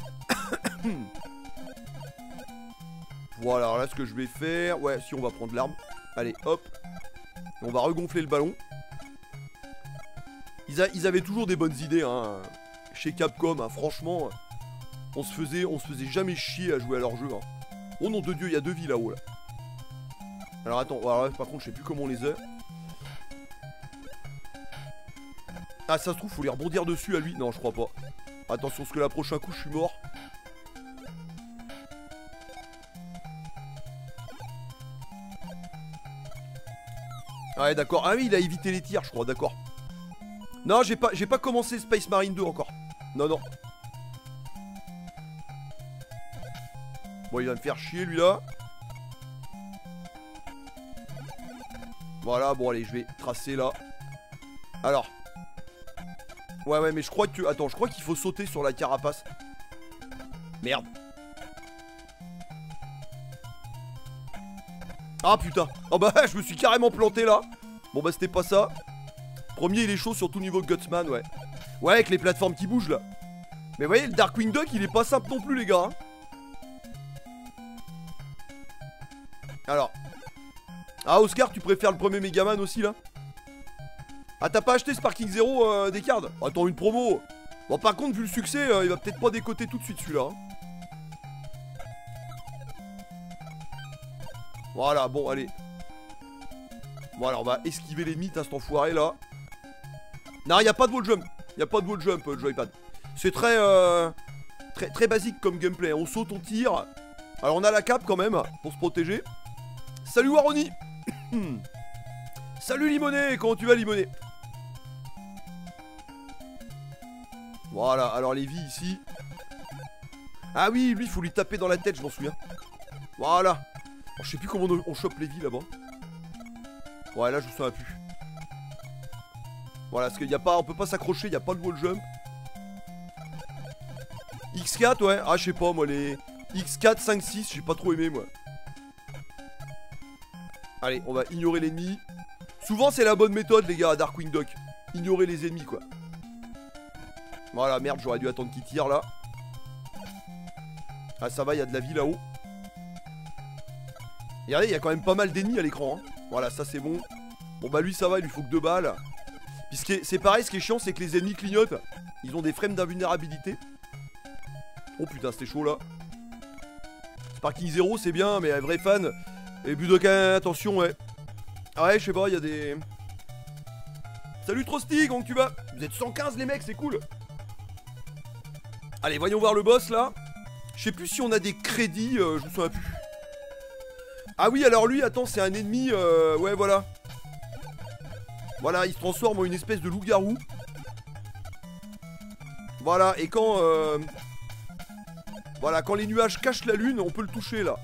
Voilà, alors là ce que je vais faire. Ouais, si on va prendre l'arme. Allez, hop. On va regonfler le ballon. Ils, a... Ils avaient toujours des bonnes idées hein. Chez Capcom, hein. Franchement. On se faisait. On se faisait jamais chier à jouer à leur jeu. Hein. Oh nom de Dieu, il y a deux vies là-haut là. Alors attends, alors là, par contre je sais plus comment on les a. Ah ça se trouve faut les rebondir dessus à lui. Non je crois pas. Attention parce que la prochain coup je suis mort. Ouais d'accord. Ah oui il a évité les tirs je crois, d'accord. Non j'ai pas j'ai pas commencé Space Marine deux encore. Non non. Bon il va me faire chier lui là. Voilà bon allez je vais tracer là. Alors. Ouais ouais mais je crois que... Attends je crois qu'il faut sauter sur la carapace. Merde. Ah putain. Oh bah je me suis carrément planté là. Bon bah c'était pas ça. Premier il est chaud surtout niveau Gutsman ouais. Ouais avec les plateformes qui bougent là. Mais vous voyez le Darkwing Duck il est pas simple non plus les gars hein. Alors. Ah Oscar tu préfères le premier Megaman aussi là? Ah t'as pas acheté Sparking Zero euh, des cards? Attends une promo. Bon par contre vu le succès euh, il va peut-être pas décoter tout de suite celui-là hein. Voilà bon allez. Voilà on va esquiver les mythes à cet enfoiré là. Non y a pas de wall jump. Y a pas de wall jump euh, joypad. C'est très, euh, très très basique comme gameplay. On saute, on tire. Alors on a la cape quand même pour se protéger. Salut Waroni. Salut Limonet. Comment tu vas Limonet? Voilà, alors les vies ici. Ah oui, lui, il faut lui taper dans la tête, je m'en souviens. Voilà. Alors, je sais plus comment on, on chope les vies là-bas. Ouais, là, je me souviens plus. Voilà, parce qu'il y a pas, on peut pas s'accrocher, il n'y a pas le wall jump. X quatre, ouais. Ah, je sais pas, moi, les X quatre, cinq, six, j'ai pas trop aimé, moi. Allez, on va ignorer l'ennemi. Souvent, c'est la bonne méthode, les gars, à Darkwing Duck. Ignorer les ennemis, quoi. Voilà, merde, j'aurais dû attendre qu'il tire là. Ah, ça va, il y a de la vie là-haut. Regardez, il y a quand même pas mal d'ennemis à l'écran. Hein. Voilà, ça c'est bon. Bon, bah lui, ça va, il lui faut que deux balles. Puisque c'est pareil, ce qui est chiant, c'est que les ennemis clignotent. Ils ont des frames d'invulnérabilité. Oh putain, c'était chaud là. Sparking Zero c'est bien, mais un vrai fan. Et Budokan, attention, ouais. Ah ouais, je sais pas, il y a des... Salut Trosty, comment tu vas? Vous êtes cent quinze les mecs, c'est cool. Allez, voyons voir le boss là. Je sais plus si on a des crédits, euh, je me souviens plus. Ah oui, alors lui, attends, c'est un ennemi, euh, ouais, voilà. Voilà, il se transforme en une espèce de loup-garou. Voilà, et quand... Euh... Voilà, quand les nuages cachent la lune, on peut le toucher, là.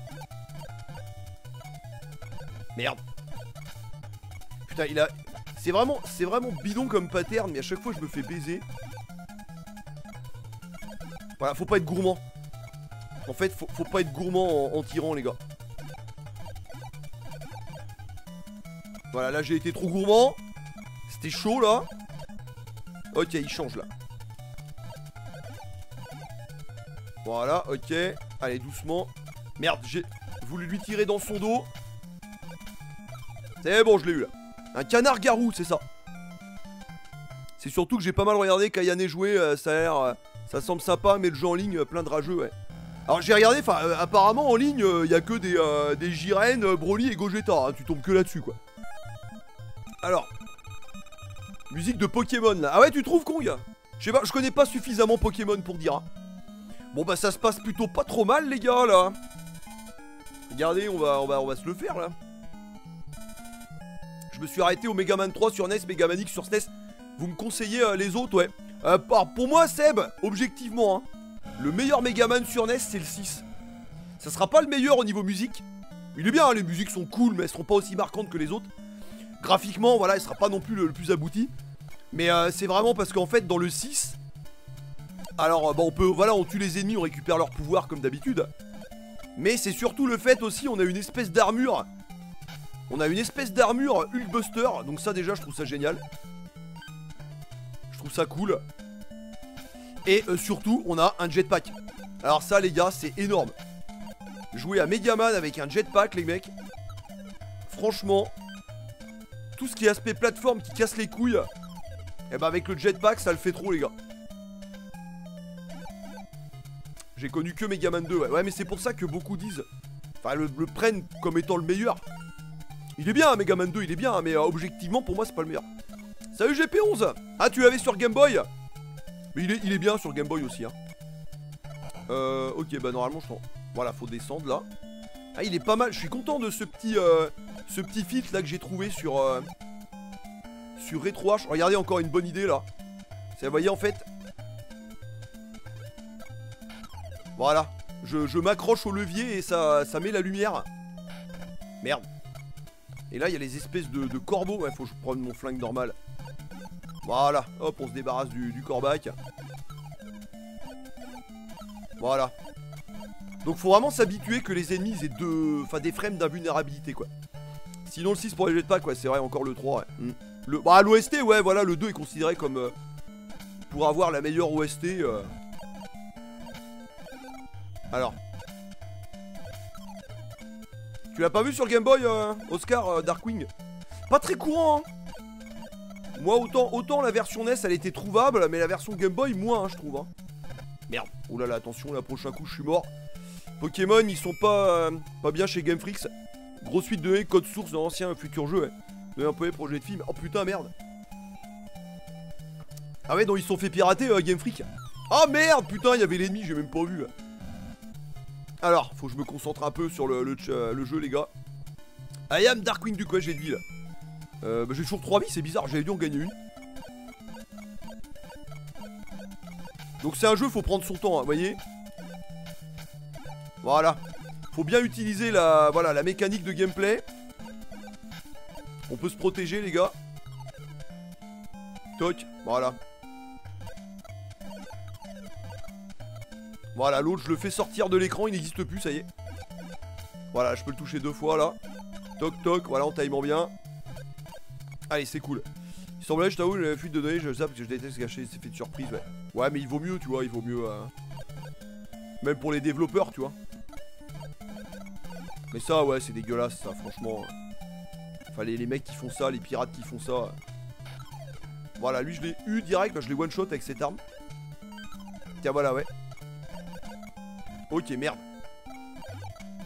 Merde. Putain, il a... C'est vraiment, c'est vraiment bidon comme pattern, mais à chaque fois, je me fais baiser. Voilà, faut pas être gourmand. En fait, faut, faut pas être gourmand en, en tirant, les gars. Voilà, là, j'ai été trop gourmand. C'était chaud, là. Ok, il change, là. Voilà, ok. Allez, doucement. Merde, j'ai voulu lui tirer dans son dos. C'est bon, je l'ai eu, là. Un canard garou, c'est ça. C'est surtout que j'ai pas mal regardé Kayane jouer. Euh, ça a l'air... Euh, ça semble sympa, mais le jeu en ligne, euh, plein de rageux, ouais. Alors, j'ai regardé, enfin, euh, apparemment, en ligne, il euh, y a que des, euh, des Jiren, euh, Broly et Gogeta. Hein, tu tombes que là-dessus, quoi. Alors... Musique de Pokémon là. Ah ouais, tu trouves, Kong? Je sais pas, je connais pas suffisamment Pokémon pour dire. Hein. Bon bah ça se passe plutôt pas trop mal les gars là. Regardez, on va, on va, on va se le faire là. Je me suis arrêté au Megaman trois sur N E S, Megaman X sur S N E S. Vous me conseillez euh, les autres, ouais. Euh, pour moi, Seb, objectivement, hein, le meilleur Megaman sur N E S c'est le six. Ça sera pas le meilleur au niveau musique. Il est bien, hein, les musiques sont cool, mais elles seront pas aussi marquantes que les autres. Graphiquement, voilà, il sera pas non plus le, le plus abouti. Mais euh, c'est vraiment parce qu'en fait, dans le six... Alors, bah, on peut... Voilà, on tue les ennemis, on récupère leur pouvoir comme d'habitude. Mais c'est surtout le fait aussi, on a une espèce d'armure. On a une espèce d'armure Hulkbuster. Donc ça, déjà, je trouve ça génial. Je trouve ça cool. Et euh, surtout, on a un jetpack. Alors ça, les gars, c'est énorme. Jouer à Megaman avec un jetpack, les mecs. Franchement... Tout ce qui est aspect plateforme qui casse les couilles, et bah avec le jetpack ça le fait trop les gars. J'ai connu que Megaman deux, ouais, ouais mais c'est pour ça que beaucoup disent, enfin le, le prennent comme étant le meilleur. Il est bien Megaman deux, il est bien, mais euh, objectivement pour moi c'est pas le meilleur. Salut G P onze. Ah tu l'avais sur Game Boy. Mais il est, il est bien sur Game Boy aussi hein. Euh ok bah normalement je pense. Voilà faut descendre là. Ah il est pas mal, je suis content de ce petit... Euh... Ce petit filtre là que j'ai trouvé sur euh, sur RetroArch. Regardez encore une bonne idée là. Vous voyez en fait. Voilà. Je, je m'accroche au levier et ça, ça met la lumière. Merde. Et là il y a les espèces de, de corbeaux. Ouais faut que je prenne mon flingue normal. Voilà. Hop on se débarrasse du, du corbac. Voilà. Donc faut vraiment s'habituer que les ennemis aient deux, enfin des frames d'invulnérabilité quoi. Sinon le six pour les jetpacks, ouais c'est vrai, encore le trois, ouais. Mm. Le, bah l'O S T, ouais voilà, le deux est considéré comme... Euh, pour avoir la meilleure O S T. Euh... Alors. Tu l'as pas vu sur Game Boy, euh, Oscar, euh, Darkwing? Pas très courant, hein. Moi autant, autant la version N E S elle était trouvable, mais la version Game Boy moins, hein, je trouve. Hein. Merde, oh là là, attention, la prochain coup je suis mort. Pokémon, ils sont pas, euh, pas bien chez Game Freaks. Grosse suite de code source dans l'ancien futur jeu, ouais. De un peu projet de film. Oh putain, merde. Ah ouais, donc ils se sont fait pirater euh, Game Freak. Ah oh, merde, putain, il y avait l'ennemi, j'ai même pas vu. Alors, faut que je me concentre un peu sur le, le, euh, le jeu, les gars. I am Darkwing du quoi, j'ai dit là. Euh, bah, j'ai toujours trois vies, c'est bizarre, j'avais dû en gagner une. Donc c'est un jeu, faut prendre son temps, hein, vous voyez. Voilà. Faut bien utiliser la, voilà, la mécanique de gameplay. On peut se protéger les gars. Toc, voilà. Voilà, l'autre je le fais sortir de l'écran, il n'existe plus, ça y est. Voilà, je peux le toucher deux fois là. Toc toc, voilà en timant bien. Allez, c'est cool. Il semblait, je t'avoue, la fuite de données, je zappe parce que je déteste gâcher ces effets de surprise, ouais. Ouais, mais il vaut mieux, tu vois, il vaut mieux. Euh... Même pour les développeurs, tu vois. Mais ça, ouais, c'est dégueulasse, ça, franchement. Enfin, les, les mecs qui font ça, les pirates qui font ça. Voilà, lui, je l'ai eu direct, là, je l'ai one-shot avec cette arme. Tiens, voilà, ouais. Ok, merde.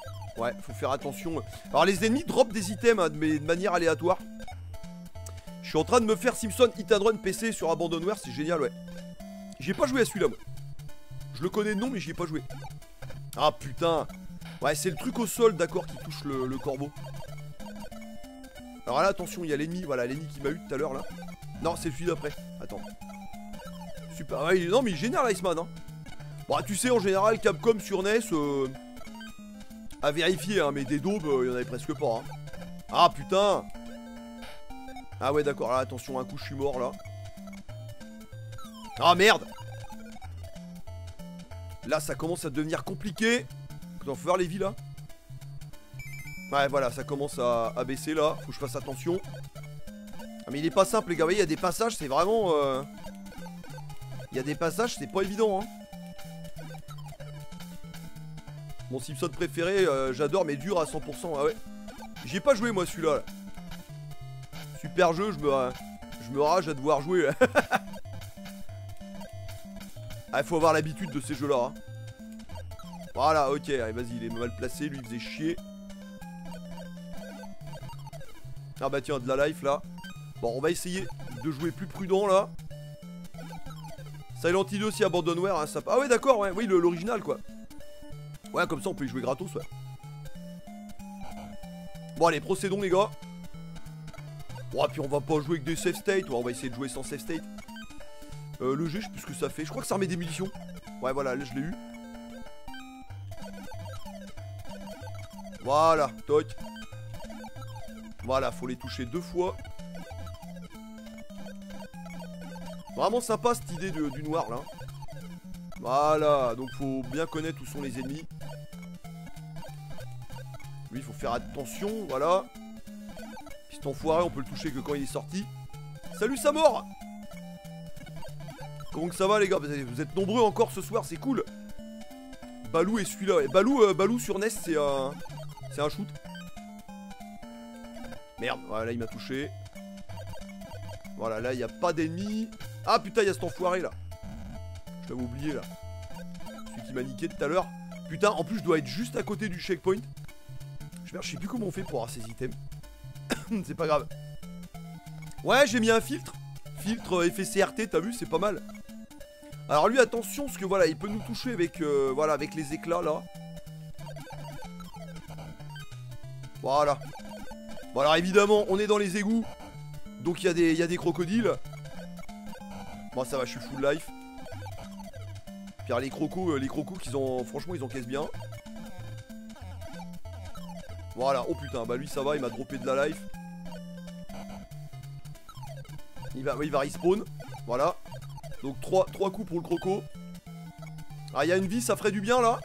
Ouais, faut faire attention. Alors les ennemis drop des items hein, de, mais de manière aléatoire. Je suis en train de me faire Simpson Hit and Run P C sur Abandonware, c'est génial, ouais. J'ai pas joué à celui-là, moi. Je le connais de nom, mais j'y ai pas joué. Ah putain. Ouais, c'est le truc au sol, d'accord, qui touche le, le corbeau. Alors là, attention, il y a l'ennemi, voilà, l'ennemi qui m'a eu tout à l'heure, là. Non, c'est celui d'après. Attends. Super. Ouais, il est... Non, mais il est génial, Iceman, hein. Bon, tu sais, en général, Capcom sur N E S... Euh... à vérifier, hein, mais des daubes, il euh, y en avait presque pas, hein. Ah putain. Ah ouais, d'accord, là, attention, un coup, je suis mort, là. Ah merde. Là, ça commence à devenir compliqué. Faut faire les vies, là. Ouais, voilà, ça commence à, à baisser, là. Faut que je fasse attention. Ah, mais il est pas simple, les gars. Vous voyez, il y a des passages, c'est vraiment... Euh... Il y a des passages, c'est pas évident, hein. Mon Simpson préféré, euh, j'adore, mais dur à cent pour cent. Ah ouais. J'y ai pas joué, moi, celui-là. Là. Super jeu, je me, euh, je me rage à devoir jouer. Là. Ah, faut avoir l'habitude de ces jeux-là. Hein. Voilà, ok, allez, vas-y, il est mal placé, lui, il faisait chier. Ah bah tiens, de la life, là. Bon, on va essayer de jouer plus prudent, là. Silent Hill aussi, Abandonware, hein, ça... Ah ouais, d'accord, ouais, oui, l'original, quoi. Ouais, comme ça, on peut y jouer gratos, ouais. Bon, allez, procédons, les gars. Bon, puis on va pas jouer avec des save state, ouais, on va essayer de jouer sans save state. Euh, le G, je sais plus ce que ça fait. Je crois que ça remet des munitions. Ouais, voilà, là, je l'ai eu. Voilà, toc. Voilà, faut les toucher deux fois. Vraiment sympa cette idée de, du noir, là. Voilà, donc faut bien connaître où sont les ennemis. Lui, il faut faire attention, voilà. Cet enfoiré, on peut le toucher que quand il est sorti. Salut, sa mort. Comment que ça va, les gars? Vous êtes nombreux encore ce soir, c'est cool. Balou est celui-là, ouais. Balou, euh, Balou sur N E S, c'est un... C'est un shoot. Merde, voilà, il m'a touché. Voilà, là, il n'y a pas d'ennemis. Ah, putain, il y a cet enfoiré, là. Je l'avais oublié, là. Celui qui m'a niqué tout à l'heure. Putain, en plus, je dois être juste à côté du checkpoint. Je sais plus comment on fait pour avoir ces items. C'est pas grave. Ouais, j'ai mis un filtre. Filtre effet C R T, t'as vu, c'est pas mal. Alors lui, attention, parce que voilà, il peut nous toucher avec, euh, voilà, avec les éclats, là. Voilà. Bon, alors évidemment, on est dans les égouts. Donc il y a des, il y a des crocodiles. Bon, ça va, je suis full life. Puis les crocos, euh, les crocos, qu'ils ont, franchement, ils encaissent bien. Voilà, oh putain, bah lui ça va, il m'a droppé de la life. Il va, il va respawn, voilà. Donc trois coups pour le croco. Ah, il y a une vie, ça ferait du bien là.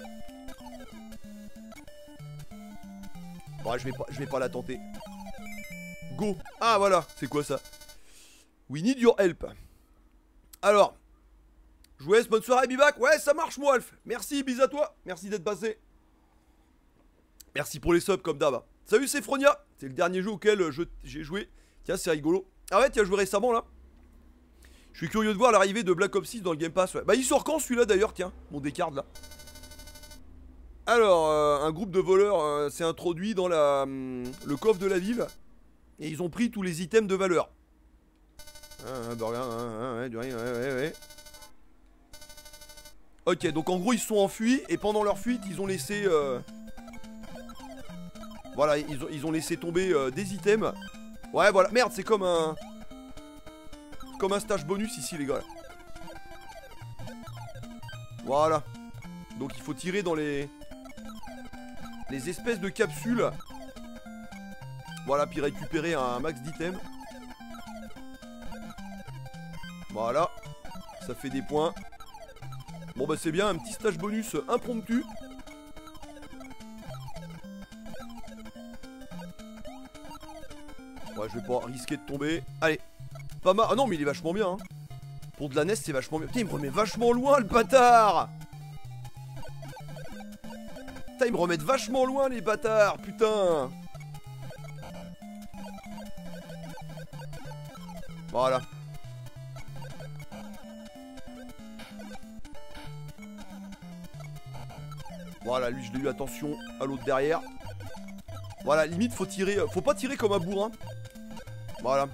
Bon, je vais pas, je vais pas la tenter. Go. Ah voilà, c'est quoi ça? We need your help. Alors, jouez, bonne soirée, Bibac. Ouais, ça marche, moi, Alf. Merci, bis à toi. Merci d'être passé. Merci pour les subs comme d'hab. Salut, c'est Fronia. C'est le dernier jeu auquel j'ai joué. Tiens, c'est rigolo. Ah ouais, tu as joué récemment là. Je suis curieux de voir l'arrivée de Black Ops six dans le Game Pass. Ouais. Bah, il sort quand celui-là d'ailleurs? Tiens, mon décard là. Alors, euh, un groupe de voleurs euh, s'est introduit dans la, hum, le coffre de la ville. Et ils ont pris tous les items de valeur. Ah, un burger, ah, ouais, du rien, ouais, ouais, ouais. Ok, donc en gros, ils se sont enfuis. Et pendant leur fuite, ils ont laissé. Euh... Voilà, ils ont, ils ont laissé tomber euh, des items. Ouais, voilà. Merde, c'est comme un... Comme un stage bonus ici, les gars. Voilà. Donc, il faut tirer dans les... Les espèces de capsules. Voilà, puis récupérer un max d'items. Voilà. Ça fait des points. Bon, bah, c'est bien. Un petit stage bonus impromptu. Ouais, je vais pas risquer de tomber. Allez. Pas mal. Ah non, mais il est vachement bien. Hein. Pour de la N E S, c'est vachement bien. Putain, il me remet vachement loin, le bâtard. Putain, ils me remettent vachement loin, les bâtards. Putain. Voilà. Voilà, lui je l'ai eu, attention à l'autre derrière. Voilà, limite faut tirer, faut pas tirer comme un bourrin. Voilà.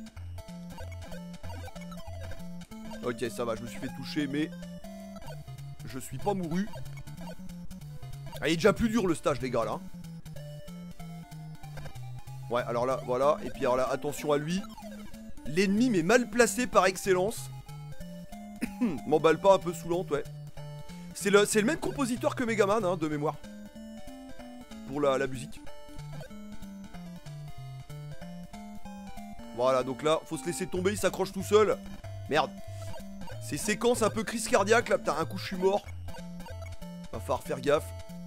Ok, ça va, je me suis fait toucher, mais je suis pas mouru. Ah, il est déjà plus dur le stage, les gars, là. Ouais, alors là, voilà. Et puis alors là, attention à lui. L'ennemi, mais mal placé par excellence. M'emballe pas un peu saoulante, ouais. C'est le, le même compositeur que Megaman, hein, de mémoire. Pour la, la musique. Voilà, donc là, faut se laisser tomber, il s'accroche tout seul. Merde. Ces séquences un peu crise cardiaque, là, putain, un coup je suis mort. Va falloir faire gaffe.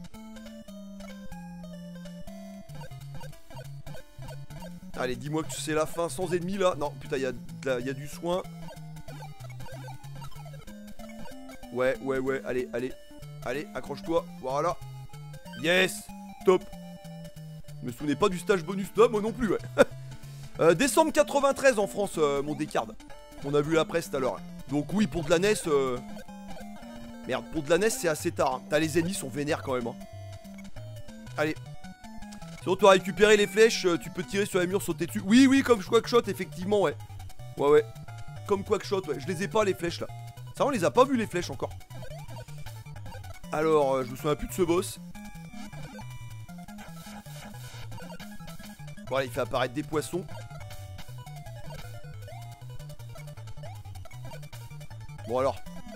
Allez, dis-moi que c'est la fin sans ennemis, là. Non, putain, il y, y a du soin. Ouais, ouais, ouais, allez, allez. Allez, accroche-toi, voilà. Yes, top. Je me souvenais pas du stage bonus, là, moi non plus, ouais. euh, décembre quatre-vingt-treize en France, euh, mon Descartes. On a vu la presse tout à l'heure. Donc oui, pour de la N E S... Euh... Merde, pour de la N E S, c'est assez tard. Hein. T'as les ennemis sont vénères quand même. Hein. Allez. Sinon, tu as récupéré les flèches, tu peux tirer sur les murs, sauter dessus. Oui, oui, comme Quackshot, effectivement, ouais. Ouais, ouais. Comme Quackshot, ouais. Je les ai pas, les flèches, là. Ça, on les a pas vues, les flèches, encore. Alors, euh, je me souviens plus de ce boss. Voilà, il fait apparaître des poissons. Bon, alors.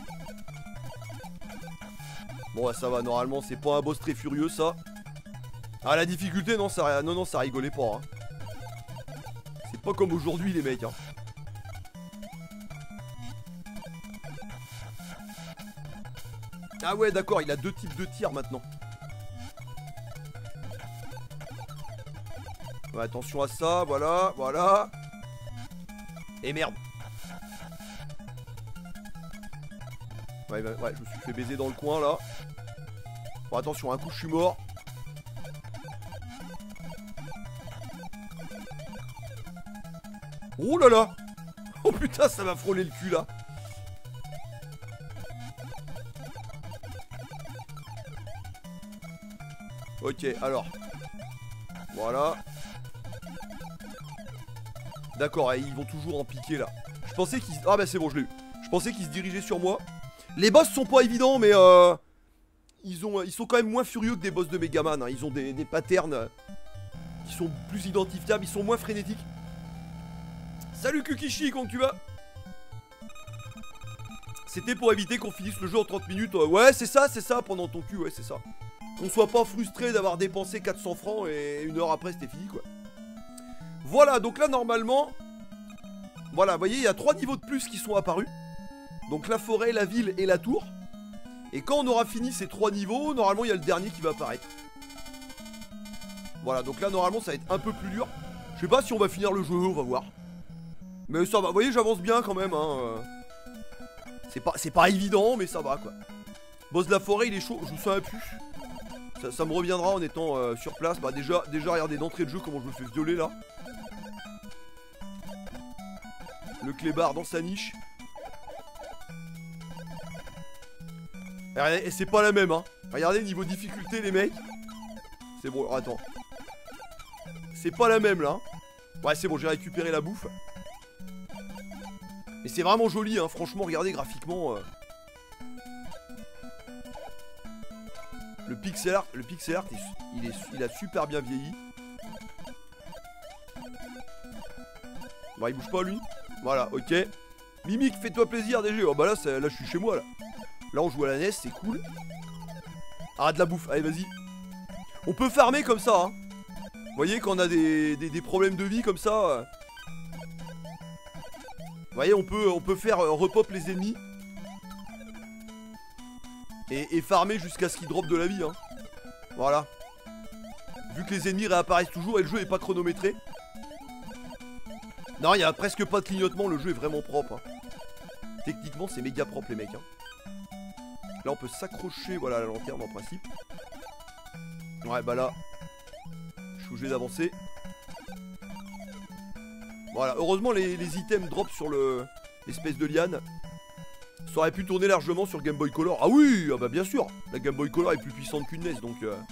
Bon, ouais, ça va, normalement, c'est pas un boss très furieux, ça. Ah, la difficulté, non, ça, non, non, ça rigolait pas. Hein. C'est pas comme aujourd'hui, les mecs. Hein. Ah ouais, d'accord, il a deux types de tirs maintenant. Ouais, attention à ça, voilà, voilà. Et merde. Ouais, ouais, ouais, je me suis fait baiser dans le coin, là. Bon, attention, un coup, je suis mort. Oh là là. Oh putain, ça m'a frôlé le cul là. Ok, alors. Voilà. D'accord, ils vont toujours en piquer là. Je pensais qu'ils... Ah bah c'est bon, je l'ai eu. Je pensais qu'ils se dirigeaient sur moi. Les boss sont pas évidents, mais euh... Ils, ont, ils sont quand même moins furieux que des boss de Megaman. Hein. Ils ont des, des patterns qui sont plus identifiables. Ils sont moins frénétiques. Salut Kukishi, comment tu vas? C'était pour éviter qu'on finisse le jeu en trente minutes. Ouais, c'est ça, c'est ça, pendant ton cul, ouais, c'est ça. Qu'on soit pas frustré d'avoir dépensé quatre cents francs et une heure après c'était fini, quoi. Voilà, donc là, normalement... Voilà, vous voyez, il y a trois niveaux de plus qui sont apparus. Donc la forêt, la ville et la tour. Et quand on aura fini ces trois niveaux, normalement, il y a le dernier qui va apparaître. Voilà, donc là, normalement, ça va être un peu plus dur. Je sais pas si on va finir le jeu, on va voir. Mais ça va, vous voyez, j'avance bien quand même, hein. C'est pas, c'est pas évident, mais ça va, quoi. Boss de la forêt, il est chaud, je vous sens un pu. Ça, ça me reviendra en étant euh, sur place. Bah déjà, déjà, regardez d'entrée de jeu comment je me fais violer, là. Le clébard dans sa niche. Et c'est pas la même, hein. Regardez, niveau difficulté, les mecs. C'est bon, alors, attends. C'est pas la même, là. Ouais, c'est bon, j'ai récupéré la bouffe. Et c'est vraiment joli, hein. Franchement, regardez graphiquement. Euh... Le pixel art, le pixel art, il, est, il a super bien vieilli. Bon, il bouge pas, lui. Voilà, ok. Mimique, fais-toi plaisir, D G. Oh, bah là, là, je suis chez moi, là. Là, on joue à la N E S, c'est cool. Ah, de la bouffe. Allez, vas-y. On peut farmer comme ça, hein. Vous voyez, quand on a des, des, des problèmes de vie comme ça... Euh... Vous voyez, on peut, on peut faire euh, repop les ennemis. Et, et farmer jusqu'à ce qu'ils dropent de la vie, hein. Voilà. Vu que les ennemis réapparaissent toujours et le jeu est pas chronométré. Non, il y a presque pas de clignotement, le jeu est vraiment propre, hein. Techniquement, c'est méga propre, les mecs, hein. Là, on peut s'accrocher, voilà, à la lanterne, en principe. Ouais, bah là, je suis obligé d'avancer. Voilà, heureusement, les, les items drop sur le l'espèce de liane. Ça aurait pu tourner largement sur Game Boy Color. Ah oui, ah bah bien sûr. La Game Boy Color est plus puissante qu'une N E S, donc... Euh...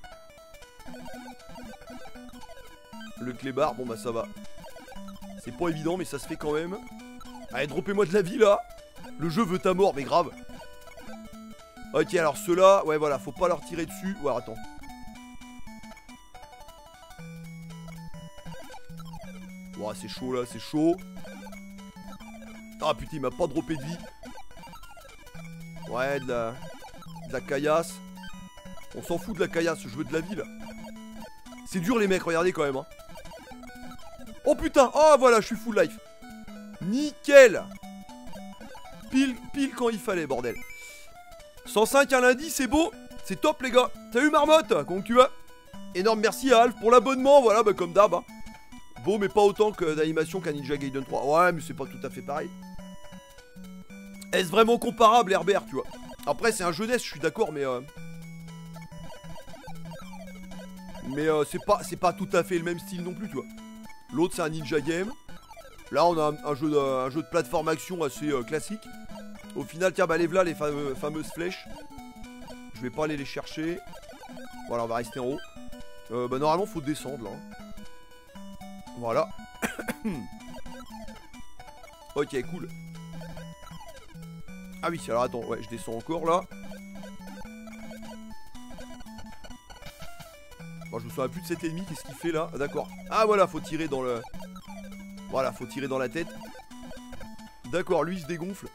Le clébard, bon bah ça va. C'est pas évident, mais ça se fait quand même. Allez, droppez-moi de la vie, là. Le jeu veut ta mort, mais grave. Ok, alors ceux-là, ouais, voilà, faut pas leur tirer dessus. Ouais, attends. Ouais, c'est chaud, là, c'est chaud. Ah, putain, il m'a pas droppé de vie. Ouais, de la... De la caillasse. On s'en fout de la caillasse, je veux de la vie, là. C'est dur, les mecs, regardez, quand même, hein. Oh, putain. Oh, voilà, je suis full life. Nickel. Pile, pile quand il fallait, bordel. cent cinq un lundi, c'est beau. C'est top, les gars. Salut, Marmotte. Comment tu vas? Énorme merci à Alf pour l'abonnement. Voilà, bah, comme d'hab. Hein. Bon, mais pas autant que d'animation qu'un Ninja Gaiden trois. Ouais, mais c'est pas tout à fait pareil. Est-ce vraiment comparable, Herbert, tu vois? Après, c'est un jeu N E S, je suis d'accord, mais... Euh... Mais euh, c'est pas, c'est pas tout à fait le même style non plus, tu vois. L'autre, c'est un Ninja Game. Là, on a un, un, jeu, de, un jeu de plateforme action assez euh, classique. Au final, tiens, bah, lève là les fameux, fameuses flèches. Je vais pas aller les chercher. Voilà, on va rester en haut. Euh, bah, normalement, faut descendre, là. Voilà. Ok, cool. Ah oui, alors attends, ouais, je descends encore, là. Bon, je me souviens plus de cet ennemi, qu'est-ce qu'il fait, là? Ah, d'accord. Ah, voilà, faut tirer dans le... Voilà, faut tirer dans la tête. D'accord, lui, il se dégonfle.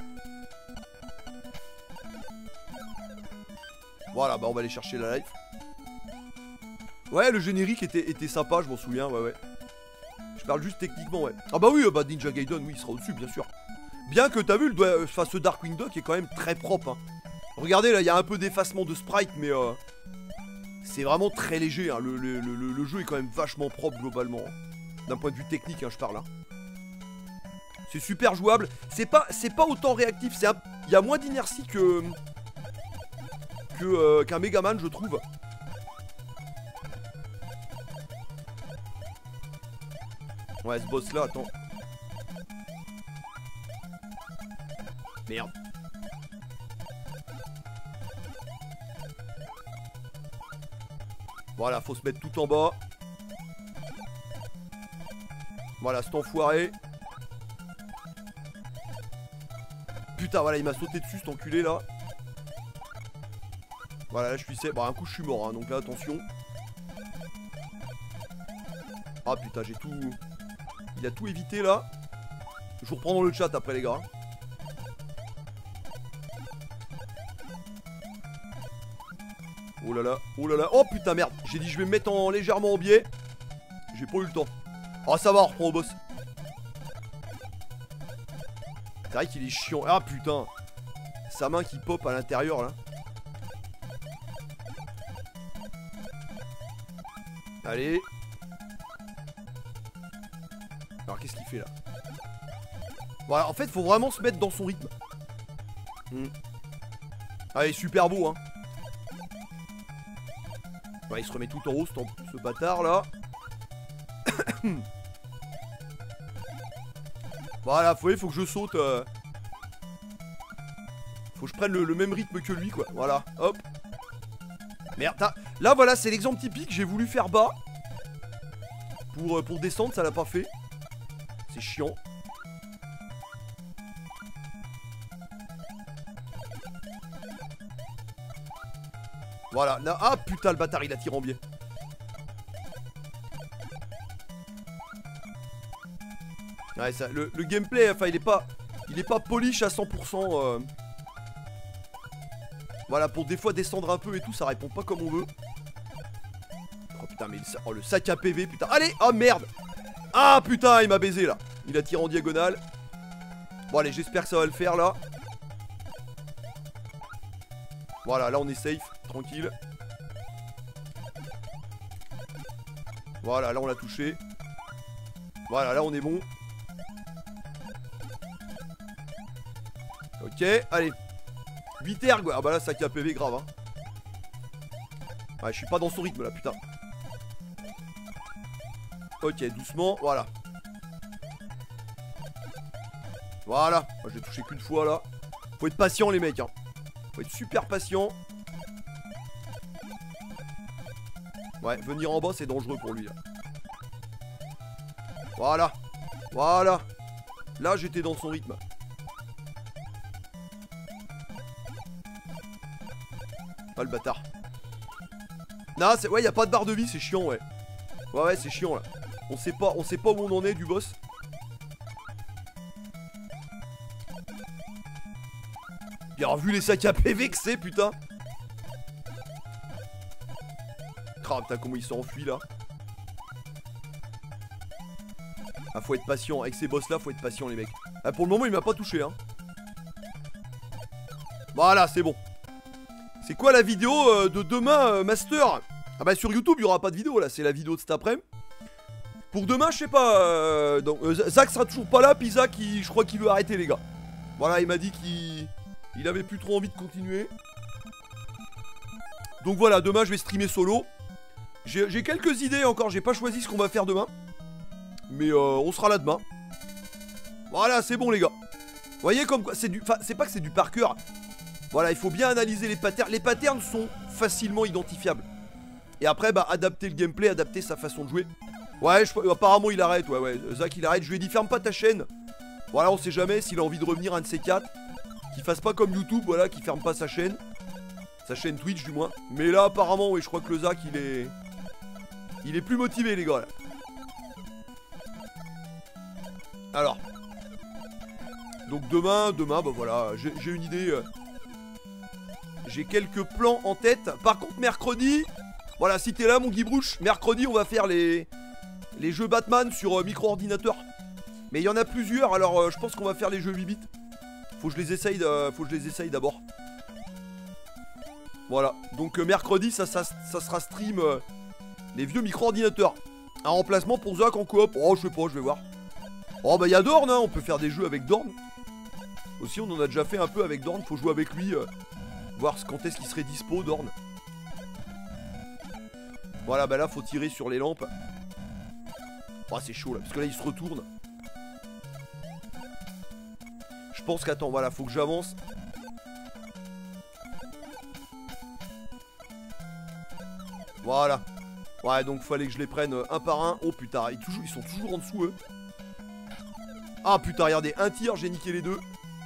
Voilà, bah on va aller chercher la life. Ouais, le générique était, était sympa, je m'en souviens, ouais, ouais. Je parle juste techniquement, ouais. Ah bah oui, bah Ninja Gaiden, oui, il sera au-dessus, bien sûr. Bien que t'as vu, le, enfin, ce Darkwing Duck est quand même très propre. Hein. Regardez, là, il y a un peu d'effacement de sprite, mais... Euh, c'est vraiment très léger, hein. le, le, le, le jeu est quand même vachement propre, globalement. D'un point de vue technique, hein, je parle, hein. C'est super jouable. C'est pas, c'est pas autant réactif, c'est un... il y a moins d'inertie que... que euh, qu'un Megaman, je trouve. Ouais, ce boss là, attends. Merde. Voilà, faut se mettre tout en bas. Voilà, cet enfoiré. Putain, voilà, il m'a sauté dessus, cet enculé là. Voilà, là je suis safe. Bon, un coup je suis mort, hein, donc là attention. Ah putain, j'ai tout... Il a tout évité là. Je vous reprends dans le chat après les gars. Oh là là, oh là là. Oh putain merde, j'ai dit je vais me mettre en légèrement en biais. J'ai pas eu le temps. Ah ça va, on reprend au boss. C'est vrai qu'il est chiant. Ah putain. Sa main qui pop à l'intérieur là. Allez. Alors qu'est-ce qu'il fait là? Voilà, en fait faut vraiment se mettre dans son rythme. hmm. Allez, super beau hein. Ouais, il se remet tout en haut, ce, ce bâtard là. Voilà, faut, faut que je saute. Euh... Faut que je prenne le, le même rythme que lui quoi. Voilà, hop. Merde, hein. Là voilà, c'est l'exemple typique. J'ai voulu faire bas pour, euh, pour descendre, ça l'a pas fait. C'est chiant. Voilà, là, ah putain le bâtard il a tiré en biais. Ouais ça, le, le gameplay, enfin il est pas, il est pas polish à cent pour cent. Euh... Voilà, pour des fois descendre un peu et tout, ça répond pas comme on veut. Oh putain mais le, oh, le sac à P V putain, allez, oh merde. Ah putain il m'a baisé là. Il a tiré en diagonale. Bon allez, j'espère que ça va le faire là. Voilà, là on est safe, tranquille. Voilà, là on l'a touché. Voilà, là on est bon. Ok, allez. huit ergs, ah bah là ça qui a P V grave hein. Ouais, je suis pas dans son rythme là, putain. Ok, doucement, voilà. Voilà, moi je l'ai touché qu'une fois là. Faut être patient les mecs hein. Faut être super patient. Ouais, venir en bas c'est dangereux pour lui là. Voilà. Voilà. Là j'étais dans son rythme. Ah le bâtard. Non c'est... Ouais y a pas de barre de vie, c'est chiant ouais. Ouais ouais c'est chiant là. On sait pas, on sait pas où on en est du boss. Bien vu les sacs à P V que c'est putain. Ah putain comment il s'est enfui là. Ah faut être patient, avec ces boss là faut être patient les mecs. Ah pour le moment il m'a pas touché hein. Voilà c'est bon. C'est quoi la vidéo euh, de demain euh, Master? Ah bah sur YouTube il y aura pas de vidéo là, c'est la vidéo de cet après-midi. Pour demain je sais pas euh, donc, euh, Zach sera toujours pas là, puis Zach il, je crois qu'il veut arrêter les gars. Voilà il m'a dit qu'il il avait plus trop envie de continuer. Donc voilà demain je vais streamer solo. J'ai quelques idées encore, j'ai pas choisi ce qu'on va faire demain. Mais euh, on sera là demain. Voilà c'est bon les gars. Vous voyez comme quoi c'est du... Enfin c'est pas que c'est du par cœur. Voilà il faut bien analyser les patterns. Les patterns sont facilement identifiables. Et après bah adapter le gameplay, adapter sa façon de jouer. Ouais je... apparemment il arrête ouais ouais. Zach il arrête, je lui ai dit ferme pas ta chaîne. Voilà on sait jamais s'il a envie de revenir un de ces quatre. Qu'il fasse pas comme YouTube voilà, qu'il ferme pas sa chaîne. Sa chaîne Twitch du moins. Mais là apparemment oui je crois que le Zach il est... Il est plus motivé les gars là. Alors. Donc demain, demain, bah voilà, j'ai une idée. Euh, j'ai quelques plans en tête. Par contre mercredi, voilà si t'es là mon Guy Brouche, mercredi on va faire les, les jeux Batman sur euh, micro-ordinateur. Mais il y en a plusieurs, alors euh, je pense qu'on va faire les jeux huit bits. Faut que je les essaye, euh, faut que je les essaye d'abord. Voilà, donc euh, mercredi ça, ça, ça sera stream... Euh, les vieux micro-ordinateurs. Un remplacement pour Zach en coop. Oh, je sais pas, je vais voir. Oh, bah, il y a Dorn, hein. On peut faire des jeux avec Dorn. Aussi, on en a déjà fait un peu avec Dorn. Faut jouer avec lui. Euh, voir quand est-ce qu'il serait dispo, Dorn. Voilà, bah là, faut tirer sur les lampes. Oh, c'est chaud, là. Parce que là, il se retourne. Je pense qu'attends, voilà, faut que j'avance. Voilà. Ouais donc fallait que je les prenne un par un. Oh putain ils, toujours, ils sont toujours en dessous eux. Ah putain regardez un tir j'ai niqué les deux.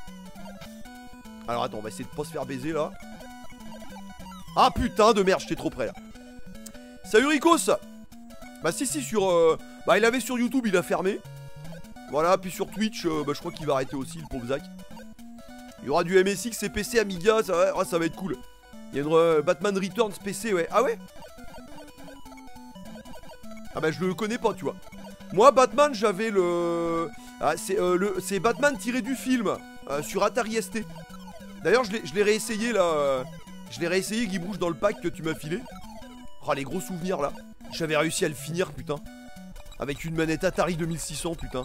Alors attends on va essayer de pas se faire baiser là. Ah putain de merde j'étais trop près là. Salut Ricos. Bah si si sur euh... Bah il avait sur YouTube il a fermé. Voilà puis sur Twitch euh, bah je crois qu'il va arrêter aussi le pauvre Zach. Il y aura du M S X et P C Amiga ça va, ah, ça va être cool. Il y a une euh, Batman Returns P C ouais. Ah ouais. Ah bah je le connais pas tu vois. Moi Batman j'avais le... Ah, c'est euh, le... Batman tiré du film euh, sur Atari S T. D'ailleurs je l'ai réessayé là euh... Je l'ai réessayé Guy Brouche dans le pack que tu m'as filé. Oh les gros souvenirs là. J'avais réussi à le finir putain. Avec une manette Atari deux mille six cents putain.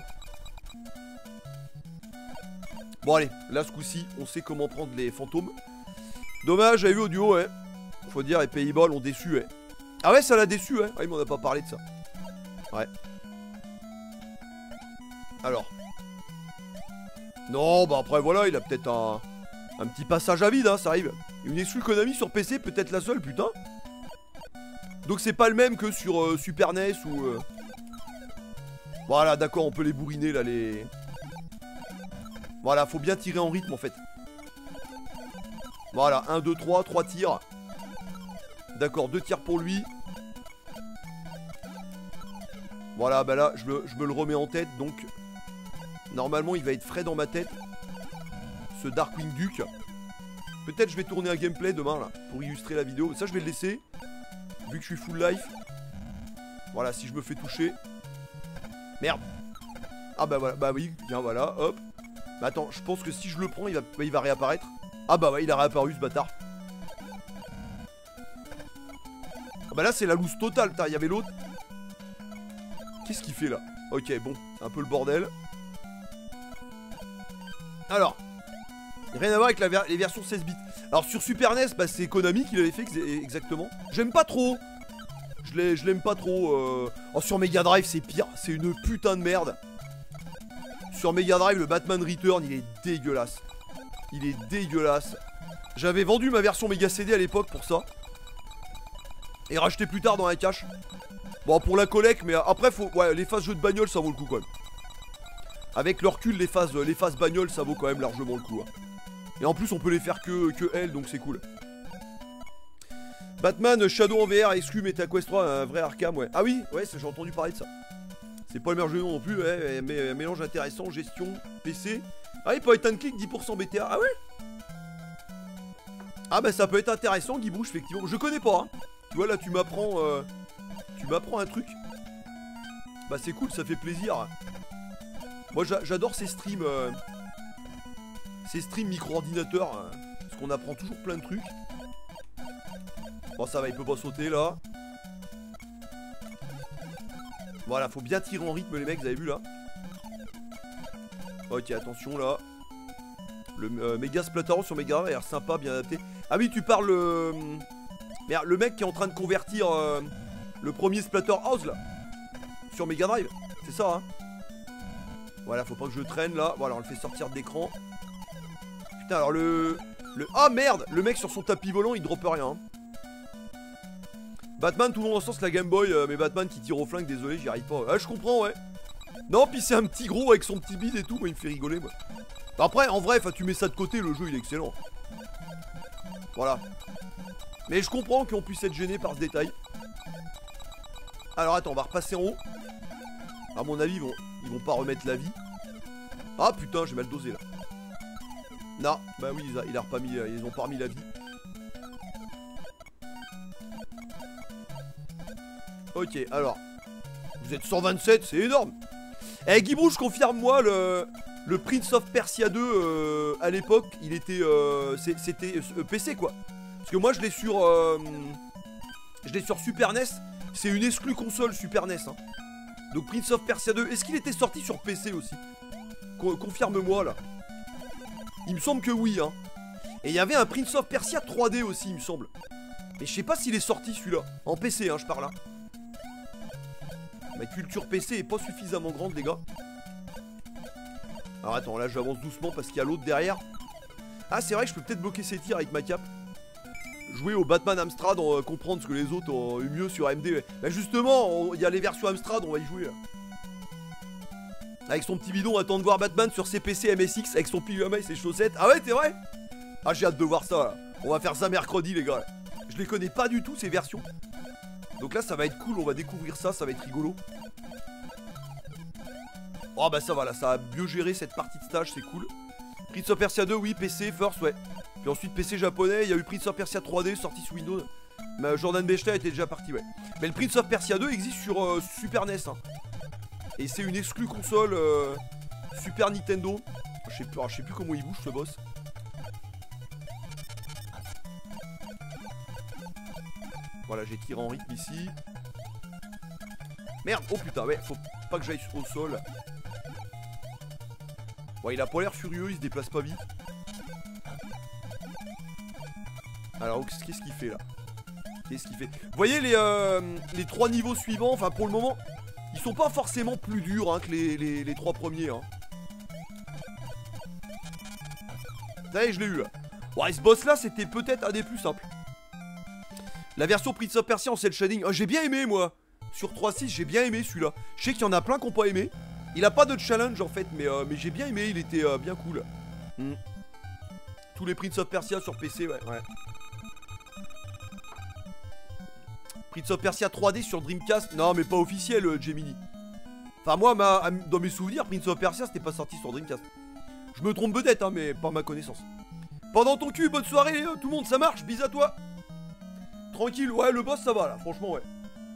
Bon allez là ce coup-ci on sait comment prendre les fantômes. Dommage j'avais vu au duo ouais. Faut dire les Pays-Bas l'ont déçu ouais. Ah ouais ça l'a déçu ouais. Ah il m'en a pas parlé de ça. Ouais. Alors. Non, bah après voilà, il a peut-être un, un petit passage à vide, hein, ça arrive. Une exclu Konami sur P C, peut-être la seule, putain. Donc c'est pas le même que sur euh, Super N E S ou... Euh... Voilà, d'accord, on peut les bourriner là, les... Voilà, faut bien tirer en rythme en fait. Voilà, un, deux, trois, trois tirs. D'accord, deux tirs pour lui. Voilà, bah là, je me, je me le remets en tête, donc... Normalement, il va être frais dans ma tête. Ce Darkwing Duke. Peut-être je vais tourner un gameplay demain, là, pour illustrer la vidéo. Ça, je vais le laisser, vu que je suis full life. Voilà, si je me fais toucher... Merde. Ah bah voilà, bah oui, bien voilà, hop. Bah attends, je pense que si je le prends, il va, bah, il va réapparaître. Ah bah ouais, il a réapparu, ce bâtard. Ah bah là, c'est la loose totale, il y avait l'autre. Qu'est-ce qu'il fait là? Ok, bon, c'est un peu le bordel. Alors, rien à voir avec la ver les versions seize bits. Alors sur Super N E S, bah, c'est Konami qui l'avait fait ex exactement. J'aime pas trop. Je l'aime pas trop. Euh... Oh, sur Mega Drive, c'est pire. C'est une putain de merde. Sur Mega Drive, le Batman Return, il est dégueulasse. Il est dégueulasse. J'avais vendu ma version méga C D à l'époque pour ça. Et racheté plus tard dans la cache. Bon, pour la collecte, mais après, faut... ouais, les phases jeux de bagnole, ça vaut le coup quand même. Avec le recul, les phases, les phases bagnole, ça vaut quand même largement le coup. Hein. Et en plus, on peut les faire que, que elle, donc c'est cool. Batman Shadow en V R, exclu MetaQuest trois, un vrai Arkham, ouais. Ah oui, ouais, j'ai entendu parler de ça. C'est pas le meilleur jeu non plus, ouais, mais un mélange intéressant, gestion, P C. Ah oui, point and click, dix pour cent B T A. Ah ouais. Ah bah ça peut être intéressant, Guy Bouche, effectivement. Je connais pas, hein. Tu vois, là, tu m'apprends... Euh, tu m'apprends un truc. Bah c'est cool, ça fait plaisir. Moi, j'adore ces streams... Euh, ces streams micro-ordinateur. Hein, parce qu'on apprend toujours plein de trucs. Bon, ça va, il peut pas sauter, là. Voilà, faut bien tirer en rythme, les mecs, vous avez vu, là. Ok, attention, là. Le euh, Mega Splatterhouse sur Mega Drive a l'air sympa, bien adapté. Ah oui, tu parles... Euh... Merde, le mec qui est en train de convertir euh, le premier Splatterhouse, là. Sur Mega Drive. C'est ça, hein. Voilà, faut pas que je traîne, là. Voilà, on le fait sortir d'écran. Putain, alors le... le... Ah, merde. Le mec sur son tapis volant, il droppe rien, hein. Batman, tout le monde en sens la Game Boy, euh, mais Batman qui tire au flingue, désolé, j'y arrive pas. Ah, je comprends, ouais. Non, puis c'est un petit gros avec son petit bide et tout, moi, il me fait rigoler, moi. Après, en vrai, tu mets ça de côté, le jeu, il est excellent. Voilà. Mais je comprends qu'on puisse être gêné par ce détail. Alors, attends, on va repasser en haut. À mon avis, ils vont, ils vont pas remettre la vie. Ah, putain, j'ai mal dosé, là. Non, bah oui, il a, il a pas mis, ils ont pas remis la vie. Ok, alors. Vous êtes cent vingt-sept, c'est énorme. Eh, Guy Brouche, confirme-moi, le, le Prince of Persia deux, euh, à l'époque, il était... Euh, C'était euh, P C, quoi. Parce que moi, je l'ai sur... Euh, je l'ai sur Super N E S. C'est une exclue console Super N E S. Hein. Donc, Prince of Persia deux. Est-ce qu'il était sorti sur P C aussi? Co Confirme-moi, là. Il me semble que oui, hein. Et il y avait un Prince of Persia trois D aussi, il me semble. Mais je sais pas s'il est sorti, celui-là. En P C, hein, je parle, là. Ma culture P C est pas suffisamment grande, les gars. Alors attends, là j'avance doucement parce qu'il y a l'autre derrière. Ah, c'est vrai que je peux peut-être bloquer ses tirs avec ma cape. Jouer au Batman Amstrad, on va comprendre ce que les autres ont eu mieux sur A M D. Bah justement, il y a les versions Amstrad, on va y jouer. Là. Avec son petit bidon, attend de voir Batman sur ses P C M S X avec son pyjama et ses chaussettes. Ah ouais, t'es vrai? Ah, j'ai hâte de voir ça, là. On va faire ça mercredi, les gars. Là. Je les connais pas du tout, ces versions. Donc là ça va être cool, on va découvrir ça, ça va être rigolo. Oh bah ça va là, ça a mieux géré cette partie de stage, c'est cool. Prince of Persia deux, oui, P C, first, ouais. Puis ensuite P C japonais, il y a eu Prince of Persia trois D sorti sous Windows. Mais Jordan Bechta était déjà parti, ouais. Mais le Prince of Persia deux existe sur euh, Super N E S. Hein. Et c'est une exclue console euh, Super Nintendo. Je sais plus, je sais plus comment il bouge ce boss. Voilà, j'ai tiré en rythme ici. Merde, oh putain, ouais, faut pas que j'aille au sol. Ouais, il a pas l'air furieux, il se déplace pas vite. Alors, qu'est-ce qu'il fait là? Qu'est-ce qu'il fait? Vous voyez les, euh, les trois niveaux suivants, enfin pour le moment, ils sont pas forcément plus durs hein, que les, les, les trois premiers. Hein. Ça y est, je l'ai eu là. Ouais, ce boss là, c'était peut-être un des plus simples. La version Prince of Persia en cel shading, oh, j'ai bien aimé moi. Sur trois six, j'ai bien aimé celui-là. Je sais qu'il y en a plein qui n'ont pas aimé. Il a pas de challenge en fait, mais, euh, mais j'ai bien aimé, il était euh, bien cool. Mm. Tous les Prince of Persia sur P C, ouais. ouais. Prince of Persia trois D sur Dreamcast, non mais pas officiel, euh, Gemini. Enfin moi, ma, dans mes souvenirs, Prince of Persia c'était pas sorti sur Dreamcast. Je me trompe peut-être, hein, mais pas ma connaissance. Pendant ton cul, bonne soirée, euh, tout le monde, ça marche, bis à toi. Tranquille, ouais, le boss ça va là, franchement, ouais.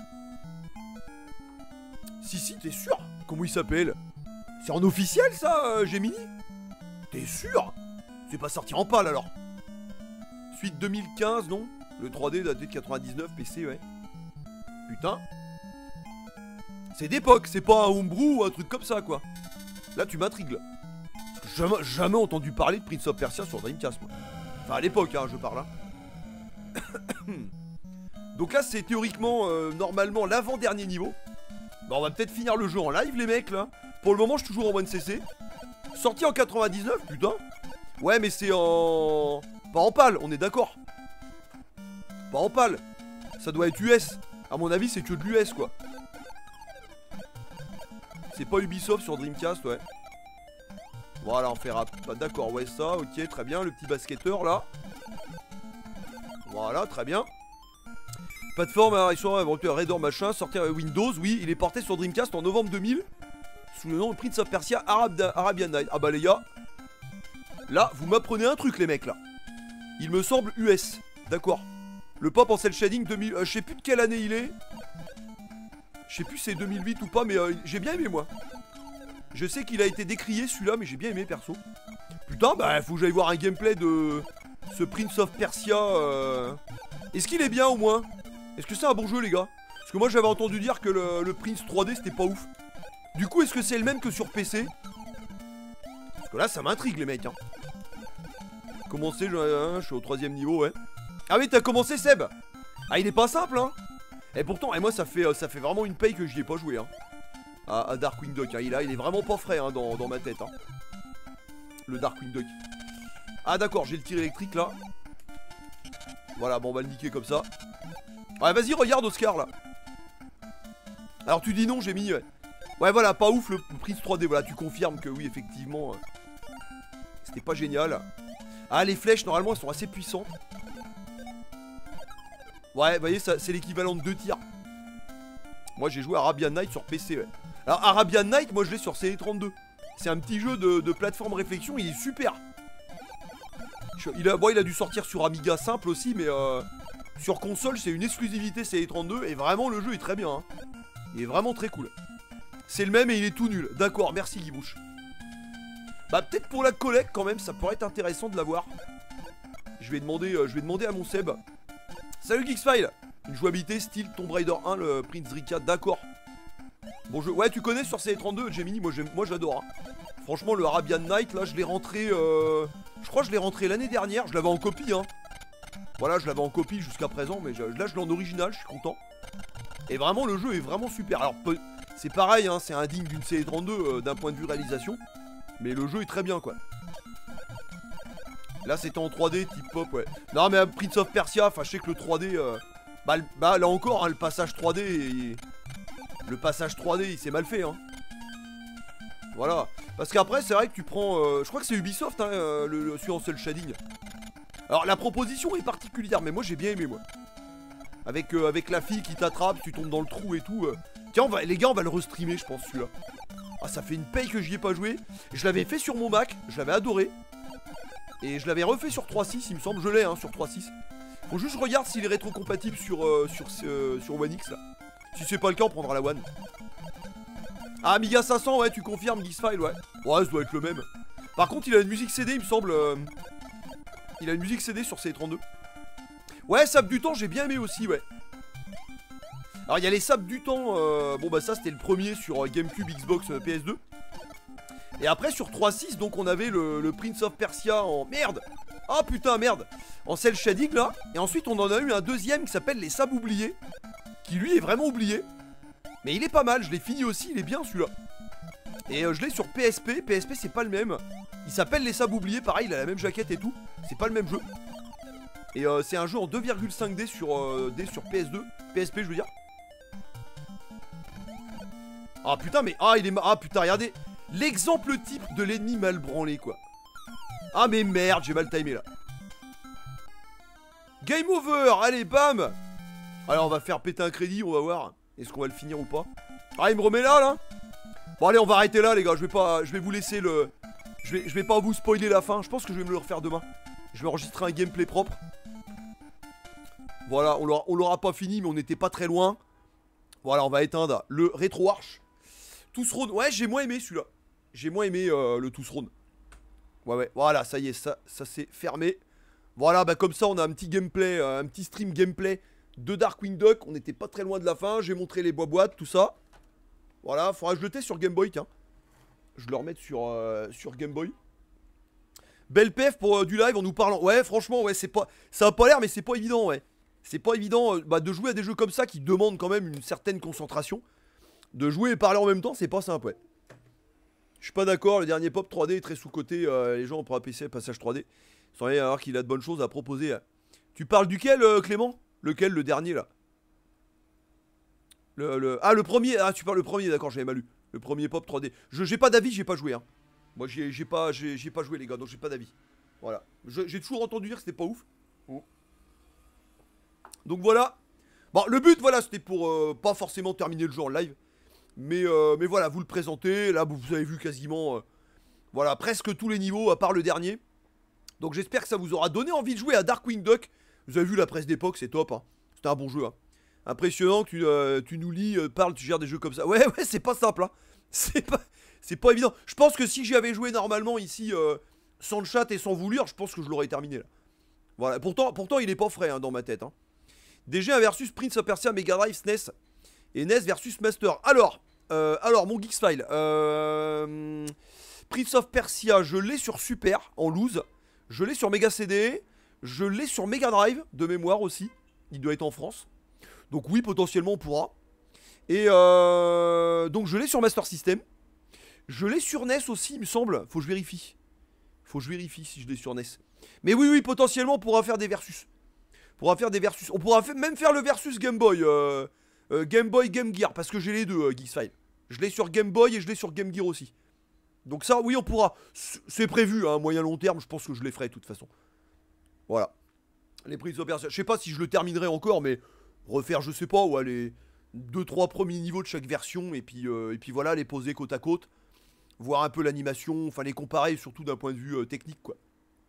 Si, si, t'es sûr? Comment il s'appelle? C'est en officiel ça, euh, Gemini? T'es sûr? C'est pas sorti en pâle alors? Suite deux mille quinze, non? Le trois D daté de quatre-vingt-dix-neuf, P C, ouais. Putain. C'est d'époque, c'est pas un homebrew ou un truc comme ça, quoi. Là, tu m'intrigues, là. Jamais, jamais entendu parler de Prince of Persia sur Dreamcast, moi. Enfin, à l'époque, hein, je parle, hein. Donc là, c'est théoriquement, euh, normalement, l'avant-dernier niveau. Bah, on va peut-être finir le jeu en live, les mecs, là. Pour le moment, je suis toujours en one C C. Sorti en quatre-vingt-dix-neuf, putain. Ouais, mais c'est en... Pas en pâle, on est d'accord. Pas en pâle. Ça doit être U S. À mon avis, c'est que de l'U S, quoi. C'est pas Ubisoft sur Dreamcast, ouais. Voilà, on fait rap. D'accord, ouais, ça, ok, très bien. Le petit basketteur, là. Voilà, très bien. Plateforme, ils sont Raider machin, sortir Windows, oui, il est porté sur Dreamcast en novembre deux mille. Sous le nom de Prince of Persia Arab Arabian Night. Ah bah les gars, là, vous m'apprenez un truc les mecs, là. Il me semble U S, d'accord. Le pop en cel shading deux mille... Euh, je sais plus de quelle année il est. Je sais plus si c'est deux mille huit ou pas, mais euh, j'ai bien aimé moi. Je sais qu'il a été décrié celui-là, mais j'ai bien aimé perso. Putain, bah faut que j'aille voir un gameplay de ce Prince of Persia. Euh... Est-ce qu'il est bien au moins? Est-ce que c'est un bon jeu les gars? Parce que moi j'avais entendu dire que le, le Prince trois D c'était pas ouf. Du coup est-ce que c'est le même que sur P C? Parce que là ça m'intrigue les mecs hein. Commencer, je, hein, je suis au troisième niveau ouais. Ah oui t'as commencé Seb? Ah il est pas simple hein. Et pourtant, et moi ça fait, ça fait vraiment une paye que j'y ai pas joué hein. À, à Darkwing Duck hein. il, a, il est vraiment pas frais hein, dans, dans ma tête hein. Le Darkwing Duck. Ah d'accord j'ai le tir électrique là. Voilà bon on va le niquer comme ça. Ouais vas-y regarde Oscar là. Alors tu dis non j'ai mis ouais. Ouais voilà pas ouf le Prince trois D. Voilà tu confirmes que oui effectivement euh, c'était pas génial. Ah les flèches normalement elles sont assez puissantes. Ouais vous voyez c'est l'équivalent de deux tirs. Moi j'ai joué à Arabian Night sur P C ouais. Alors Arabian Night moi je l'ai sur C D trente-deux. C'est un petit jeu de, de plateforme réflexion. Il est super. Il a, bon, il a dû sortir sur Amiga simple aussi mais euh, sur console c'est une exclusivité C D trente-deux. Et vraiment le jeu est très bien hein. Il est vraiment très cool. C'est le même et il est tout nul. D'accord merci Guybouche. Bah peut-être pour la collecte quand même ça pourrait être intéressant de l'avoir. Je vais demander euh, je vais demander à mon Seb. Salut Geeksfile. Une jouabilité style Tomb Raider un le Prince Rika. D'accord. Bon jeu. Ouais tu connais sur C D trente-deux Gemini. Moi j'adore hein. Franchement le Arabian Night là je l'ai rentré euh, je crois que je l'ai rentré l'année dernière. Je l'avais en copie hein. Voilà je l'avais en copie jusqu'à présent. Mais je, là je l'ai en original. Je suis content. Et vraiment le jeu est vraiment super. Alors c'est pareil hein. C'est indigne d'une C D trente-deux euh, d'un point de vue réalisation. Mais le jeu est très bien quoi. Là c'était en trois D type pop ouais. Non mais Prince of Persia. Enfin je sais que le trois D euh, bah, bah là encore hein, le passage trois D est... Le passage trois D il s'est mal fait hein. Voilà. Parce qu'après c'est vrai que tu prends euh, je crois que c'est Ubisoft hein, euh, le, le, celui en seul shading. Alors la proposition est particulière. Mais moi j'ai bien aimé moi. Avec, euh, avec la fille qui t'attrape. Tu tombes dans le trou et tout euh. Tiens on va, les gars on va le restreamer je pense celui-là. Ah ça fait une paye que j'y ai pas joué. Je l'avais fait sur mon Mac. Je l'avais adoré. Et je l'avais refait sur trois six il me semble. Je l'ai hein sur trois six. Faut juste regarder s'il est rétrocompatible sur, euh, sur, euh, sur One X là. Si c'est pas le cas on prendra la One. Ah Amiga cinq cents ouais tu confirmes Geeksfile ouais. Ouais ça doit être le même. Par contre il a une musique C D il me semble euh... Il a une musique C D sur C D trente-deux. Ouais Sable du temps j'ai bien aimé aussi ouais. Alors il y a les Sables du temps euh... Bon bah ça c'était le premier sur euh, Gamecube, Xbox, euh, P S deux. Et après sur trois six donc on avait le, le Prince of Persia en... Merde. Oh putain merde. En cel shading là. Et ensuite on en a eu un deuxième qui s'appelle les Sables oubliés. Qui lui est vraiment oublié. Mais il est pas mal, je l'ai fini aussi, il est bien celui-là. Et euh, je l'ai sur P S P, P S P c'est pas le même. Il s'appelle les Sables oubliés, pareil, il a la même jaquette et tout. C'est pas le même jeu. Et euh, c'est un jeu en deux virgule cinq D sur, euh, D sur P S deux, P S P je veux dire. Ah putain mais, ah il est, ah putain regardez. L'exemple type de l'ennemi mal branlé quoi. Ah mais merde, j'ai mal timé là. Game over, allez bam. Alors on va faire péter un crédit, on va voir. Est-ce qu'on va le finir ou pas? Ah il me remet là là. Bon allez on va arrêter là les gars. Je vais pas. Je vais vous laisser le. Je vais, je vais pas vous spoiler la fin. Je pense que je vais me le refaire demain. Je vais enregistrer un gameplay propre. Voilà, on l'aura pas fini mais on n'était pas très loin. Voilà on va éteindre le Retro Arch. Toussaint. Ouais j'ai moins aimé celui-là. J'ai moins aimé euh, le Toussaint. Ouais ouais voilà ça y est ça, ça c'est fermé. Voilà bah comme ça on a un petit gameplay. euh, Un petit stream gameplay de Darkwing Duck, on n'était pas très loin de la fin. J'ai montré les bois-boîtes, tout ça. Voilà, faudra que je le teste sur Game Boy, tiens. Je le remette sur, euh, sur Game Boy. Belle P F pour euh, du live en nous parlant. Ouais, franchement, ouais, c'est pas. Ça a pas l'air, mais c'est pas évident, ouais. C'est pas évident euh, bah, de jouer à des jeux comme ça qui demandent quand même une certaine concentration. De jouer et parler en même temps, c'est pas simple, ouais. suis pas d'accord, le dernier pop trois D est très sous-coté. Euh, les gens pour apprécier le passage trois D. Sans rien avoir qu'il a de bonnes choses à proposer. Hein. Tu parles duquel, euh, Clément? Lequel, le dernier là? le, le... Ah, le premier. Ah, tu parles le premier, d'accord, j'avais mal lu. Le premier pop trois D. Je j'ai pas d'avis, j'ai pas joué. Hein. Moi, j'ai pas, j'ai pas joué, les gars, donc j'ai pas d'avis. Voilà. J'ai toujours entendu dire que c'était pas ouf. Oh. Donc voilà. Bon, le but, voilà, c'était pour euh, pas forcément terminer le jeu en live. Mais, euh, mais voilà, vous le présentez. Là, vous avez vu quasiment, euh, voilà, presque tous les niveaux, à part le dernier. Donc j'espère que ça vous aura donné envie de jouer à Darkwing Duck. Vous avez vu la presse d'époque, c'est top. Hein. C'était un bon jeu. Hein. Impressionnant que tu, euh, tu nous lis, euh, parles, tu gères des jeux comme ça. Ouais, ouais, c'est pas simple. Hein. C'est pas, c'est pas évident. Je pense que si j'y avais joué normalement ici, euh, sans le chat et sans voulure, je pense que je l'aurais terminé là. Voilà. Pourtant, pourtant il est pas frais hein, dans ma tête. Hein. D G un versus Prince of Persia, Mega Drive, S N E S. Et N E S versus Master. Alors, euh, alors mon Geeksfile. Euh, Prince of Persia, je l'ai sur Super en loose. Je l'ai sur Mega C D. Je l'ai sur Mega Drive de mémoire aussi. Il doit être en France. Donc oui, potentiellement on pourra. Et euh, donc je l'ai sur Master System. Je l'ai sur N E S aussi, il me semble. Faut que je vérifie. Faut que je vérifie si je l'ai sur N E S. Mais oui, oui, potentiellement on pourra faire des versus. On pourra faire des versus. On pourra même faire le versus Game Boy. Euh, euh, Game Boy, Game Gear. Parce que j'ai les deux, euh, Geeksfile. Je l'ai sur Game Boy et je l'ai sur Game Gear aussi. Donc ça, oui, on pourra. C'est prévu, hein, moyen long terme. Je pense que je les ferai de toute façon. Voilà. Les prises d'opération. Je sais pas si je le terminerai encore, mais refaire, je sais pas, ouais, les deux trois premiers niveaux de chaque version. Et puis, euh, et puis voilà, les poser côte à côte. Voir un peu l'animation. Enfin, les comparer surtout d'un point de vue euh, technique, quoi.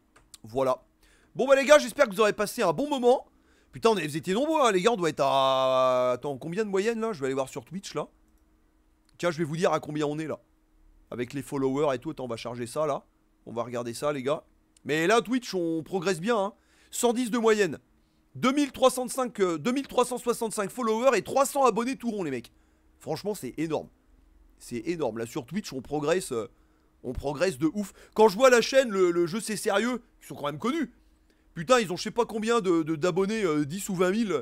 Voilà. Bon bah les gars, j'espère que vous aurez passé un bon moment. Putain, on est, vous étiez nombreux, hein, les gars, on doit être à... Attends, combien de moyenne, là? Je vais aller voir sur Twitch, là. Tiens, je vais vous dire à combien on est, là. Avec les followers et tout. Attends, on va charger ça, là. On va regarder ça, les gars. Mais là, Twitch, on progresse bien, hein. cent dix de moyenne. deux mille trois cent cinq, euh, deux mille trois cent soixante-cinq followers et trois cents abonnés tout rond, les mecs. Franchement, c'est énorme. C'est énorme. Là, sur Twitch, on progresse... Euh, on progresse de ouf. Quand je vois la chaîne, le, le jeu c'est sérieux, ils sont quand même connus. Putain, ils ont je sais pas combien de, de, d'abonnés, euh, dix ou vingt mille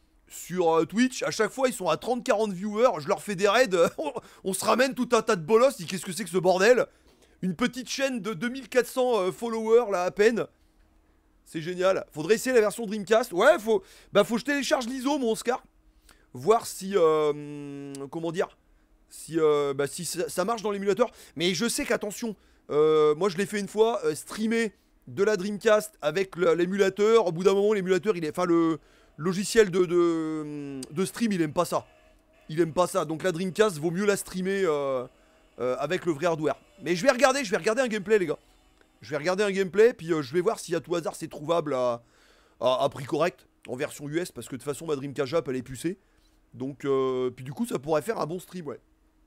sur euh, Twitch. À chaque fois, ils sont à trente quarante viewers. Je leur fais des raids. Euh, on, on se ramène tout un tas de bolosses. Ils disent qu'est-ce que c'est que ce bordel? Une petite chaîne de deux mille quatre cents euh, followers, là, à peine. C'est génial. Faudrait essayer la version Dreamcast. Ouais, faut, bah, faut que je télécharge l'I S O, mon Oscar. Voir si... Euh, comment dire Si, euh, bah, si ça, ça marche dans l'émulateur. Mais je sais qu'attention, euh, moi je l'ai fait une fois, euh, streamer de la Dreamcast avec l'émulateur. Au bout d'un moment, l'émulateur, il est, enfin le logiciel de, de, de stream, il aime pas ça. Il aime pas ça. Donc la Dreamcast, vaut mieux la streamer euh, euh, avec le vrai hardware. Mais je vais regarder, je vais regarder un gameplay, les gars. Je vais regarder un gameplay, puis euh, je vais voir si à tout hasard c'est trouvable à, à, à prix correct en version U S, parce que de toute façon ma Dreamcast Jap elle est pucée. Donc, euh, puis du coup, ça pourrait faire un bon stream, ouais.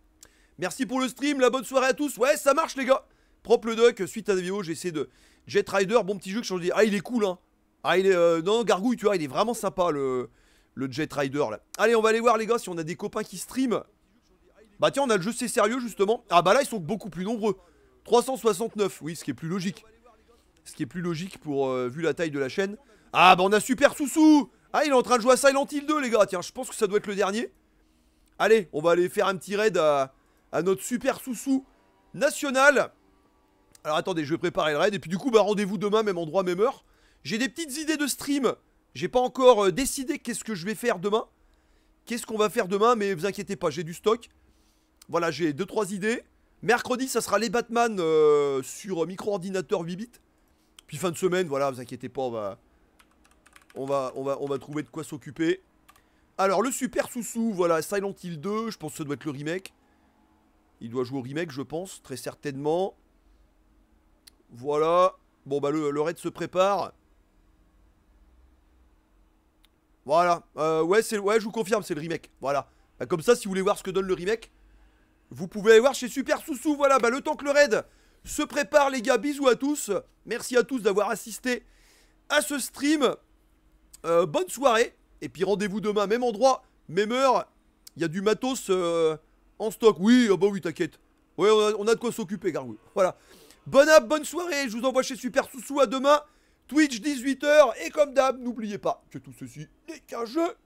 Merci pour le stream, la bonne soirée à tous. Ouais, ça marche, les gars. Propre le doc, suite à la vidéo, j'essaie de. Jet Rider, bon petit jeu que je dis. Ah, il est cool, hein. Ah, il est. Euh... Non, Gargouille, tu vois, il est vraiment sympa, le, le Jet Rider, là. Allez, on va aller voir, les gars, si on a des copains qui streament. Bah, tiens, on a le jeu C'est Sérieux, justement. Ah, bah là, ils sont beaucoup plus nombreux. trois cent soixante-neuf, oui, ce qui est plus logique. Ce qui est plus logique pour. Euh, vu la taille de la chaîne. Ah, bah, on a Super Soussou. Ah, il est en train de jouer à Silent Hill deux, les gars. Tiens, je pense que ça doit être le dernier. Allez, on va aller faire un petit raid à. à notre Super Soussou national. Alors attendez, je vais préparer le raid. Et puis du coup, bah rendez-vous demain, même endroit, même heure. J'ai des petites idées de stream. J'ai pas encore euh, décidé qu'est-ce que je vais faire demain. Qu'est-ce qu'on va faire demain, mais vous inquiétez pas, j'ai du stock. Voilà, j'ai deux trois idées. Mercredi, ça sera les Batman euh, sur micro-ordinateur huit bits. Puis fin de semaine, voilà, vous inquiétez pas, on va... On va, on va, on va trouver de quoi s'occuper. Alors, le Super Soussou, voilà, Silent Hill deux, je pense que ça doit être le remake. Il doit jouer au remake, je pense, très certainement. Voilà. Bon, bah, le, le raid se prépare. Voilà. Euh, ouais, ouais, je vous confirme, c'est le remake. Voilà. Bah, comme ça, si vous voulez voir ce que donne le remake, vous pouvez aller voir chez Super Soussou. Voilà, bah, le temps que le raid se prépare, les gars. Bisous à tous. Merci à tous d'avoir assisté à ce stream. Euh, bonne soirée. Et puis, rendez-vous demain, même endroit, même heure. Il y a du matos... Euh en stock, oui, oh bah oui, t'inquiète. Ouais, on a, on a de quoi s'occuper, Gargouille. Voilà. Bonne app, bonne soirée. Je vous envoie chez Super Soussou à demain. Twitch, dix-huit heures. Et comme d'hab, n'oubliez pas que tout ceci n'est qu'un jeu.